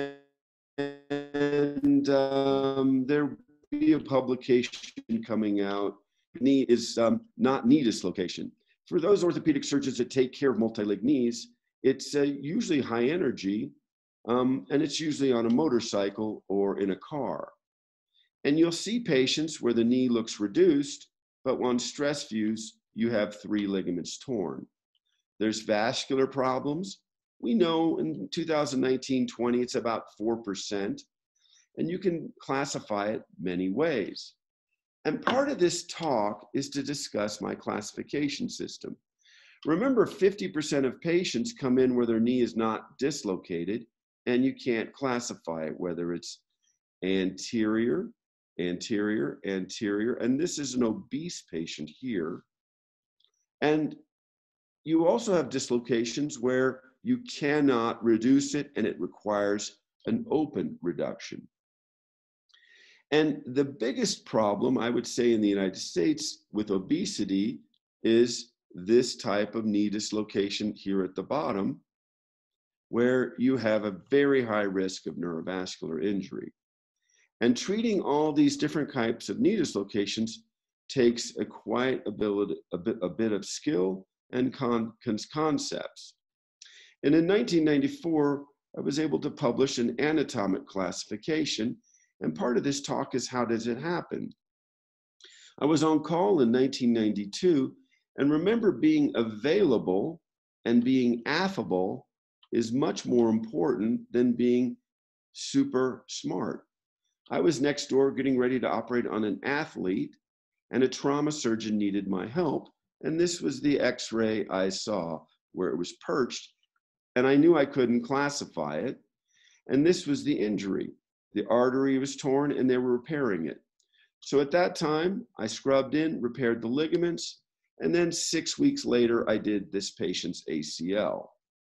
there will be a publication coming out. Knee is not knee dislocation. For those orthopedic surgeons that take care of multi-leg knees, it's usually high energy, and it's usually on a motorcycle or in a car. And you'll see patients where the knee looks reduced, but on stress views, you have 3 ligaments torn. There's vascular problems. We know in 2019-20, it's about 4%, and you can classify it many ways. And part of this talk is to discuss my classification system. Remember, 50% of patients come in where their knee is not dislocated, and you can't classify it, whether it's anterior, anterior, anterior, and this is an obese patient here. And you also have dislocations where you cannot reduce it, and it requires an open reduction. And the biggest problem, I would say, in the United States with obesity is this type of knee dislocation here at the bottom, where you have a very high risk of neurovascular injury. And treating all these different types of knee dislocations takes a bit of skill and concepts. And in 1994, I was able to publish an anatomic classification, and part of this talk is how does it happen? I was on call in 1992 and remember being available and being affable is much more important than being super smart. I was next door getting ready to operate on an athlete, and a trauma surgeon needed my help, and this was the X-ray I saw where it was perched, and I knew I couldn't classify it, and this was the injury. The artery was torn and they were repairing it. So at that time, I scrubbed in, repaired the ligaments, and then 6 weeks later, I did this patient's ACL.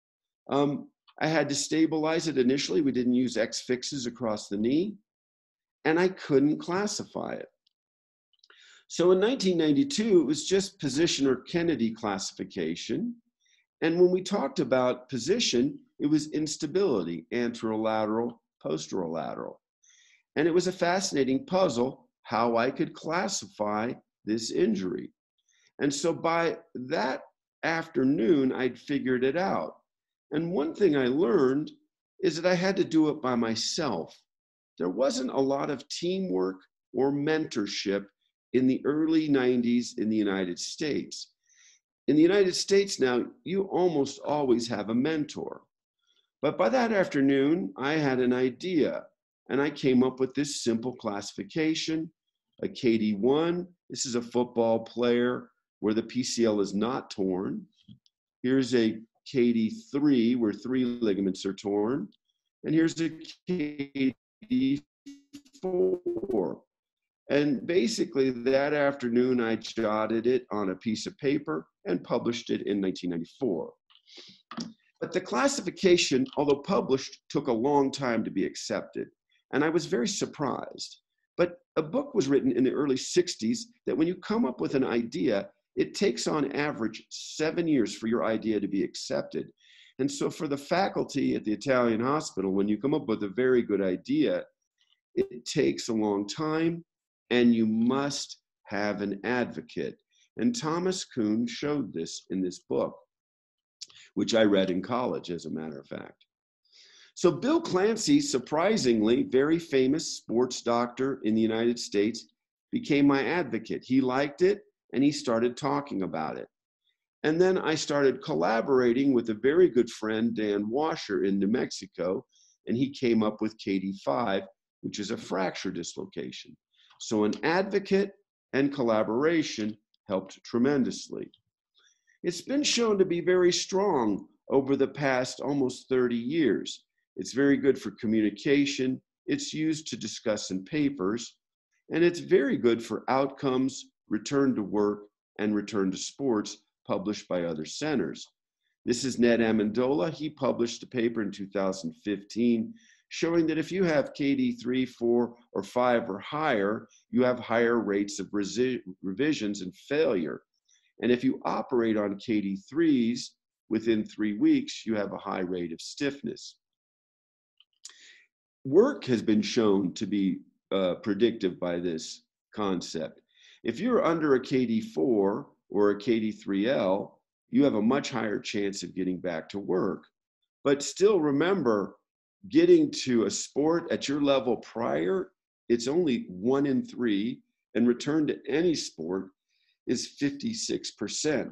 I had to stabilize it initially. We didn't use X-fixes across the knee, and I couldn't classify it. So in 1992, it was just position or Kennedy classification. And when we talked about position, it was instability, anterolateral, posterolateral. And it was a fascinating puzzle how I could classify this injury. And so by that afternoon, I'd figured it out. And one thing I learned is that I had to do it by myself. There wasn't a lot of teamwork or mentorship in the early 90s in the United States. In the United States now, you almost always have a mentor. But by that afternoon, I had an idea, and I came up with this simple classification, a KD1. This is a football player where the PCL is not torn. Here's a KD3 where 3 ligaments are torn. And here's a KD4. And basically that afternoon, I jotted it on a piece of paper and published it in 1994. But the classification, although published, took a long time to be accepted. And I was very surprised. But a book was written in the early 60s that when you come up with an idea, it takes on average 7 years for your idea to be accepted. And so for the faculty at the Italian hospital, when you come up with a very good idea, it takes a long time and you must have an advocate. And Thomas Kuhn showed this in this book, which I read in college, as a matter of fact. So Bill Clancy, surprisingly, very famous sports doctor in the United States, became my advocate. He liked it, and he started talking about it. And then I started collaborating with a very good friend, Dan Washer, in New Mexico, and he came up with KD5, which is a fracture dislocation. So an advocate and collaboration helped tremendously. It's been shown to be very strong over the past almost 30 years. It's very good for communication. It's used to discuss in papers, and it's very good for outcomes, return to work, and return to sports published by other centers. This is Ned Amendola. He published a paper in 2015 showing that if you have KD 3, 4, or 5 or higher, you have higher rates of revisions and failure. And if you operate on KD 3s within 3 weeks, you have a high rate of stiffness. Work has been shown to be predictive by this concept. If you're under a KD4 or a KD3L, you have a much higher chance of getting back to work. But still remember, getting to a sport at your level prior, it's only 1 in 3, and return to any sport is 56%.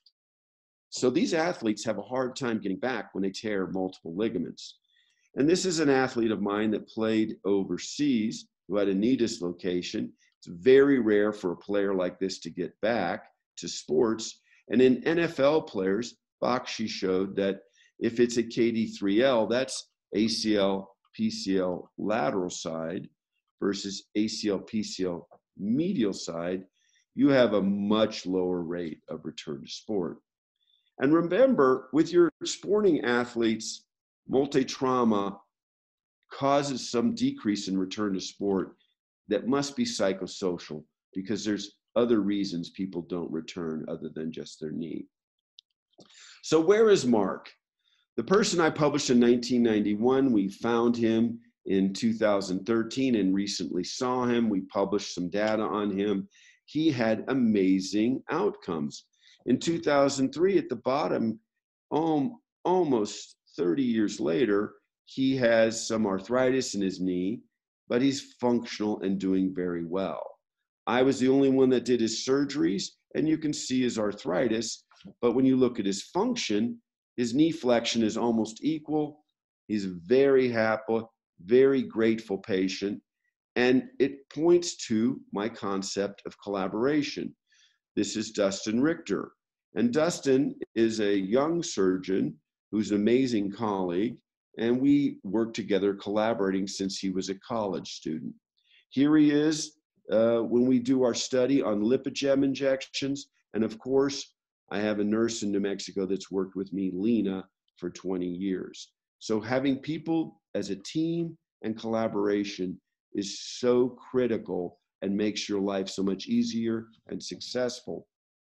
So these athletes have a hard time getting back when they tear multiple ligaments. And this is an athlete of mine that played overseas who had a knee dislocation. It's very rare for a player like this to get back to sports. And in NFL players, Bakshi showed that if it's a KD3L, that's ACL, PCL lateral side versus ACL, PCL medial side, you have a much lower rate of return to sport. And remember, with your sporting athletes, multi-trauma causes some decrease in return to sport that must be psychosocial, because there's other reasons people don't return other than just their knee. So where is Mark? The person I published in 1991, we found him in 2013 and recently saw him. We published some data on him. He had amazing outcomes. In 2003, at the bottom, almost 30 years later, he has some arthritis in his knee, but he's functional and doing very well. I was the only one that did his surgeries, and you can see his arthritis, but when you look at his function, his knee flexion is almost equal. He's very happy, very grateful patient, and it points to my concept of collaboration. This is Dustin Richter, and Dustin is a young surgeon who's an amazing colleague, and we worked together collaborating since he was a college student. Here he is when we do our study on Lipogem injections, and of course, I have a nurse in New Mexico that's worked with me, Lena, for 20 years. So having people as a team and collaboration is so critical and makes your life so much easier and successful.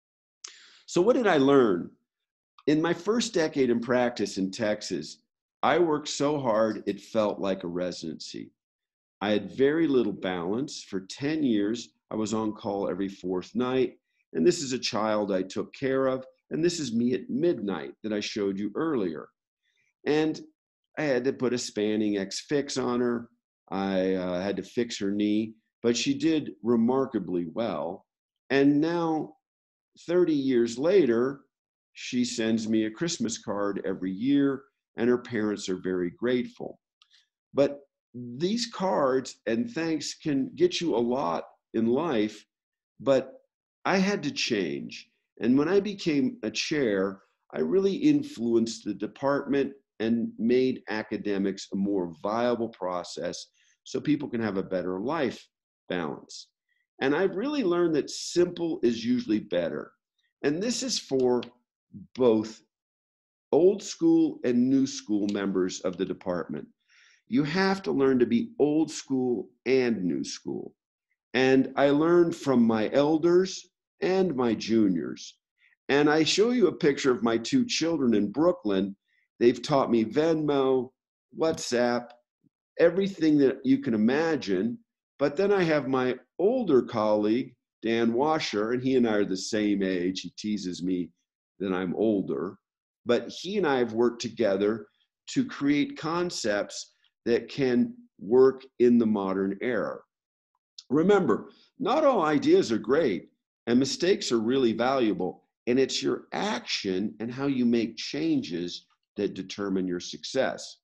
So what did I learn? In my first decade in practice in Texas, I worked so hard it felt like a residency. I had very little balance. For 10 years, I was on call every 4th night. And this is a child I took care of. And this is me at midnight that I showed you earlier. And I had to put a spanning X-Fix on her. I had to fix her knee, but she did remarkably well. And now, 30 years later, she sends me a Christmas card every year, and her parents are very grateful. But these cards and thanks can get you a lot in life, but I had to change. And when I became a chair, I really influenced the department and made academics a more viable process so people can have a better life balance. And I've really learned that simple is usually better. And this is for both old school and new school members of the department. You have to learn to be old school and new school. And I learned from my elders and my juniors. And I show you a picture of my 2 children in Brooklyn. They've taught me Venmo, WhatsApp, everything that you can imagine. But then I have my older colleague, Dan Washer, and he and I are the same age. He teases me that I'm older. But he and I have worked together to create concepts that can work in the modern era. Remember, not all ideas are great, and mistakes are really valuable, and it's your action and how you make changes that determine your success.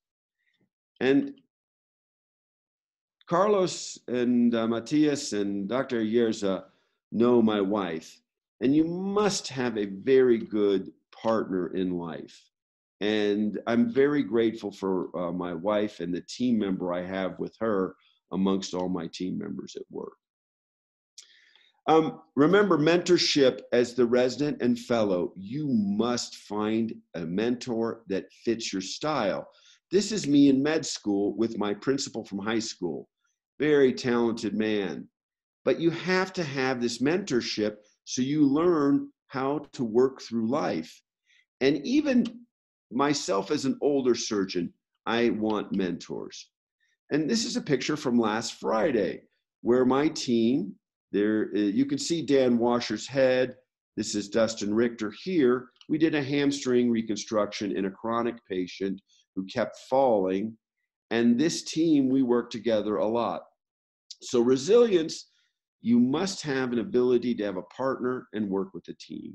And Carlos and Matias and Dr. Ayerza know my wife, and you must have a very good partner in life. And I'm very grateful for my wife and the team member I have with her amongst all my team members at work. Remember, mentorship as the resident and fellow, you must find a mentor that fits your style. This is me in med school with my principal from high school, very talented man. But you have to have this mentorship so you learn how to work through life. And even myself as an older surgeon, I want mentors. And this is a picture from last Friday where my team, there, you can see Dan Washer's head. This is Dustin Richter here. We did a hamstring reconstruction in a chronic patient who kept falling. And this team, we worked together a lot. So resilience, you must have an ability to have a partner and work with a team.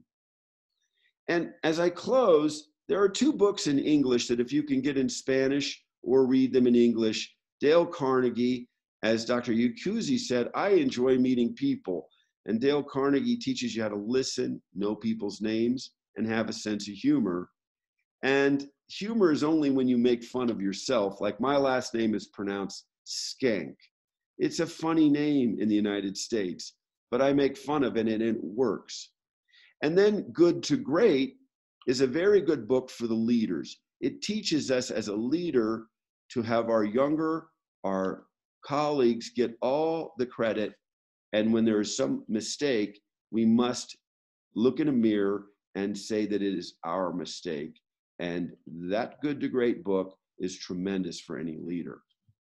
And as I close, there are two books in English that if you can get in Spanish or read them in English, Dale Carnegie, as Dr. Yukouzi said, I enjoy meeting people. And Dale Carnegie teaches you how to listen, know people's names, and have a sense of humor. And humor is only when you make fun of yourself. Like my last name is pronounced Skank. It's a funny name in the United States, but I make fun of it and it works. And then Good to Great is a very good book for the leaders. It teaches us as a leader to have our colleagues get all the credit. And when there is some mistake, we must look in a mirror and say that it is our mistake. And that Good to Great book is tremendous for any leader.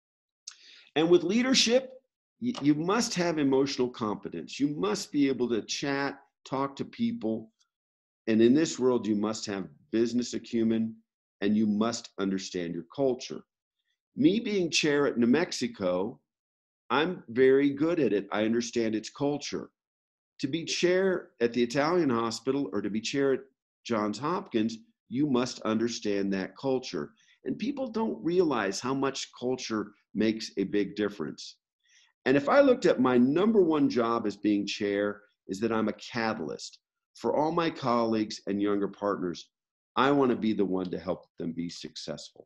And with leadership, you must have emotional competence. You must be able to chat, talk to people. And in this world, you must have business acumen and you must understand your culture. Me being chair at New Mexico, I'm very good at it. I understand its culture. To be chair at the Italian hospital or to be chair at Johns Hopkins, you must understand that culture. And people don't realize how much culture makes a big difference. And if I looked at my number one job as being chair, is that I'm a catalyst for all my colleagues and younger partners. I want to be the one to help them be successful.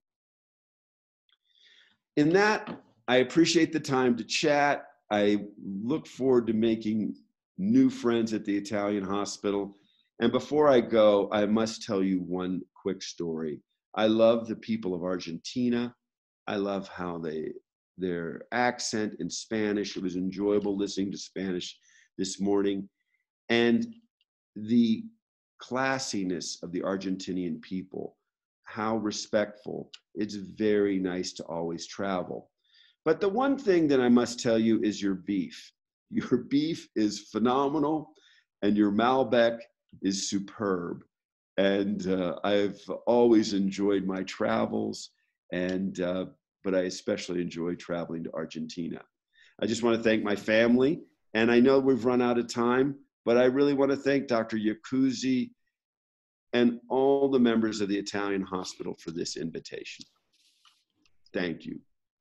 In that, I appreciate the time to chat. I look forward to making new friends at the Italian hospital. And before I go, I must tell you one quick story. I love the people of Argentina. I love how their accent in Spanish. It was enjoyable listening to Spanish this morning. And the classiness of the Argentinian people, how respectful. It's very nice to always travel. But the one thing that I must tell you is your beef. Your beef is phenomenal and your Malbec is superb. And I've always enjoyed my travels, but I especially enjoy traveling to Argentina. I just want to thank my family, and I know we've run out of time, but I really want to thank Dr. Yukouzi and all the members of the Italian hospital for this invitation. Thank you.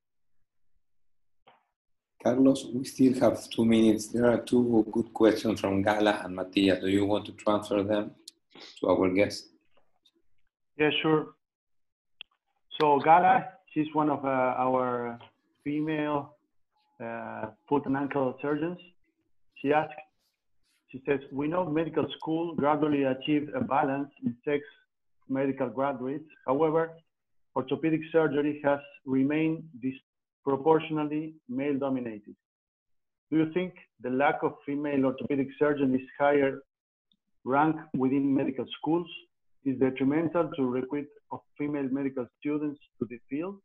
Carlos, we still have 2 minutes. There are two good questions from Gala and Mattia. Do you want to transfer them to our guest? Yeah, sure. So Gala, she's one of our female foot and ankle surgeons. She says, we know medical school gradually achieved a balance in sex medical graduates. However, orthopedic surgery has remained disproportionately male dominated. Do you think the lack of female orthopedic surgeons is higher rank within medical schools is detrimental to recruit of female medical students to the field?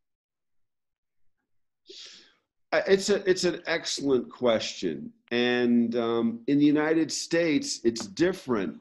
It's an excellent question. And in the United States, it's different,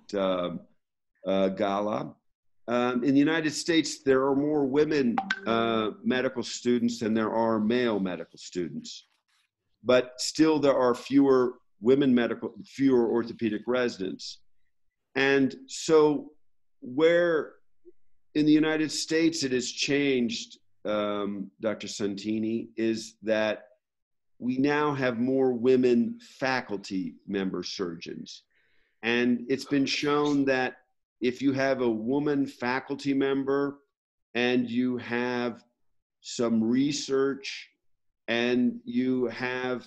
Gala. In the United States, there are more women medical students than there are male medical students. But still, there are fewer orthopedic residents. And so where in the United States it has changed, Dr. Santini, is that we now have more women faculty member surgeons. And it's been shown that if you have a woman faculty member and you have some research and you have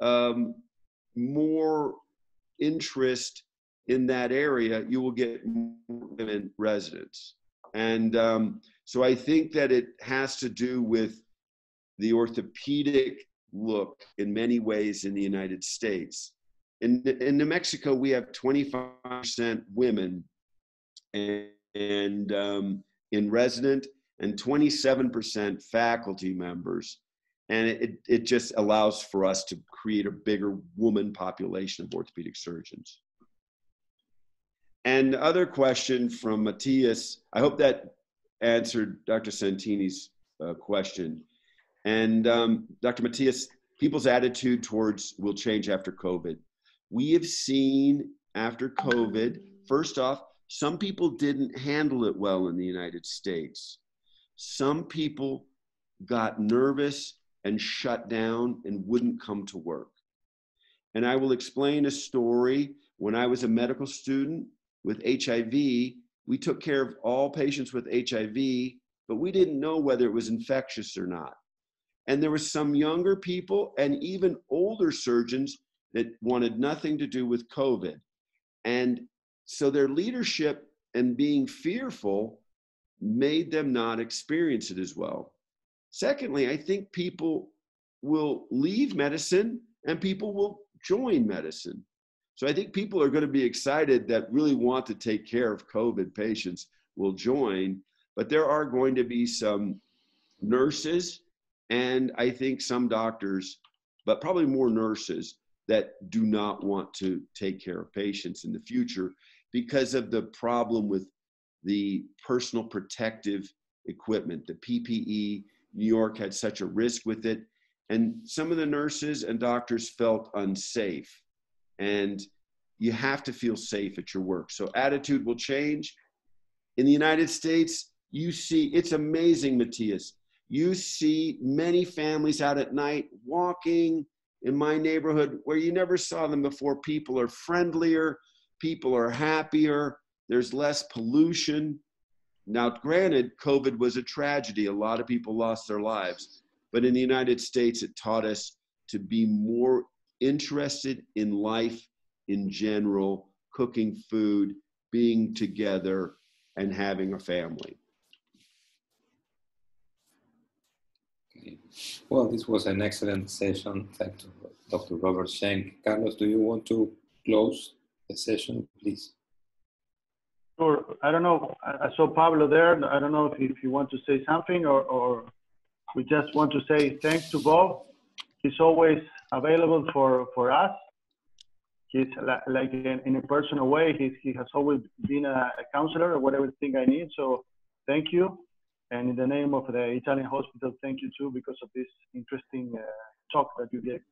more interest in that area, you will get more women residents. And So I think that it has to do with the orthopedic look in many ways in the United States. In New Mexico, we have 25% women and in resident and 27% faculty members. And it just allows for us to create a bigger woman population of orthopedic surgeons. And other question from Matthias, I hope that answered Dr. Santini's question. And Dr. Matthias, people's attitude towards will change after COVID. We have seen after COVID, first off, some people didn't handle it well in the United States. Some people got nervous and shut down and wouldn't come to work. And I will explain a story. When I was a medical student with HIV, we took care of all patients with HIV, but we didn't know whether it was infectious or not. And there were some younger people and even older surgeons that wanted nothing to do with COVID. And so their leadership and being fearful made them not experience it as well. Secondly, I think people will leave medicine and people will join medicine. So I think people are going to be excited that really want to take care of COVID patients will join, but there are going to be some nurses and I think some doctors, but probably more nurses that do not want to take care of patients in the future because of the problem with the personal protective equipment, the PPE. New York had such a risk with it. And some of the nurses and doctors felt unsafe. And you have to feel safe at your work. So attitude will change. In the United States, you see, it's amazing, Matthias. You see many families out at night walking in my neighborhood where you never saw them before. People are friendlier, people are happier, there's less pollution. Now, granted, COVID was a tragedy. A lot of people lost their lives. But in the United States, it taught us to be more interested in life in general, cooking food, being together, and having a family. Okay. Well, this was an excellent session. Thanks to Dr. Robert Schenk. Carlos, do you want to close the session, please? Sure. I don't know. I saw Pablo there. I don't know if you want to say something or we just want to say thanks to Bob. He's always available for us. He's like in a personal way. He has always been a counselor or whatever thing I need. So thank you. And in the name of the Italian hospital, thank you too, because of this interesting talk that you gave.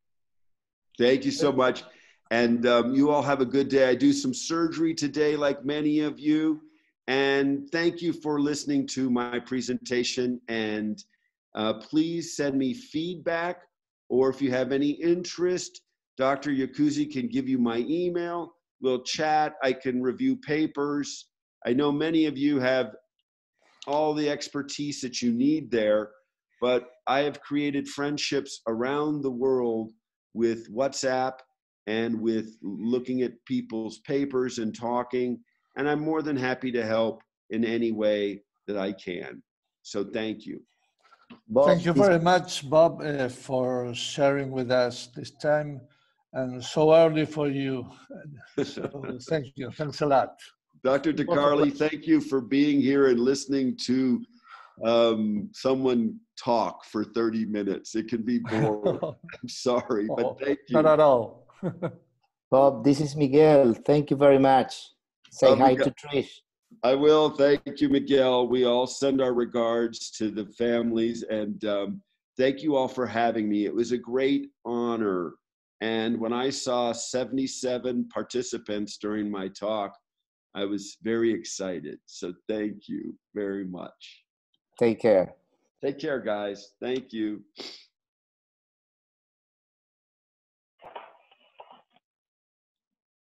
Thank you so much. And you all have a good day. I do some surgery today, like many of you. And thank you for listening to my presentation. And please send me feedback, or if you have any interest, Dr. Iacuzzi can give you my email. We'll chat. I can review papers. I know many of you have all the expertise that you need there, but I have created friendships around the world with WhatsApp and with looking at people's papers and talking, and I'm more than happy to help in any way that I can. So thank you. Bob, thank you very much, Bob, for sharing with us this time and so early for you. So thank you. Thanks a lot. Dr. DeCarli, thank you for being here and listening to someone talk for 30 minutes. It can be boring. I'm sorry, but thank you. Not at all. Bob, this is Miguel. Thank you very much. Say hi to Trish. I will. Thank you, Miguel. We all send our regards to the families, and thank you all for having me. It was a great honor. And when I saw 77 participants during my talk, I was very excited. So thank you very much. Take care. Take care, guys. Thank you.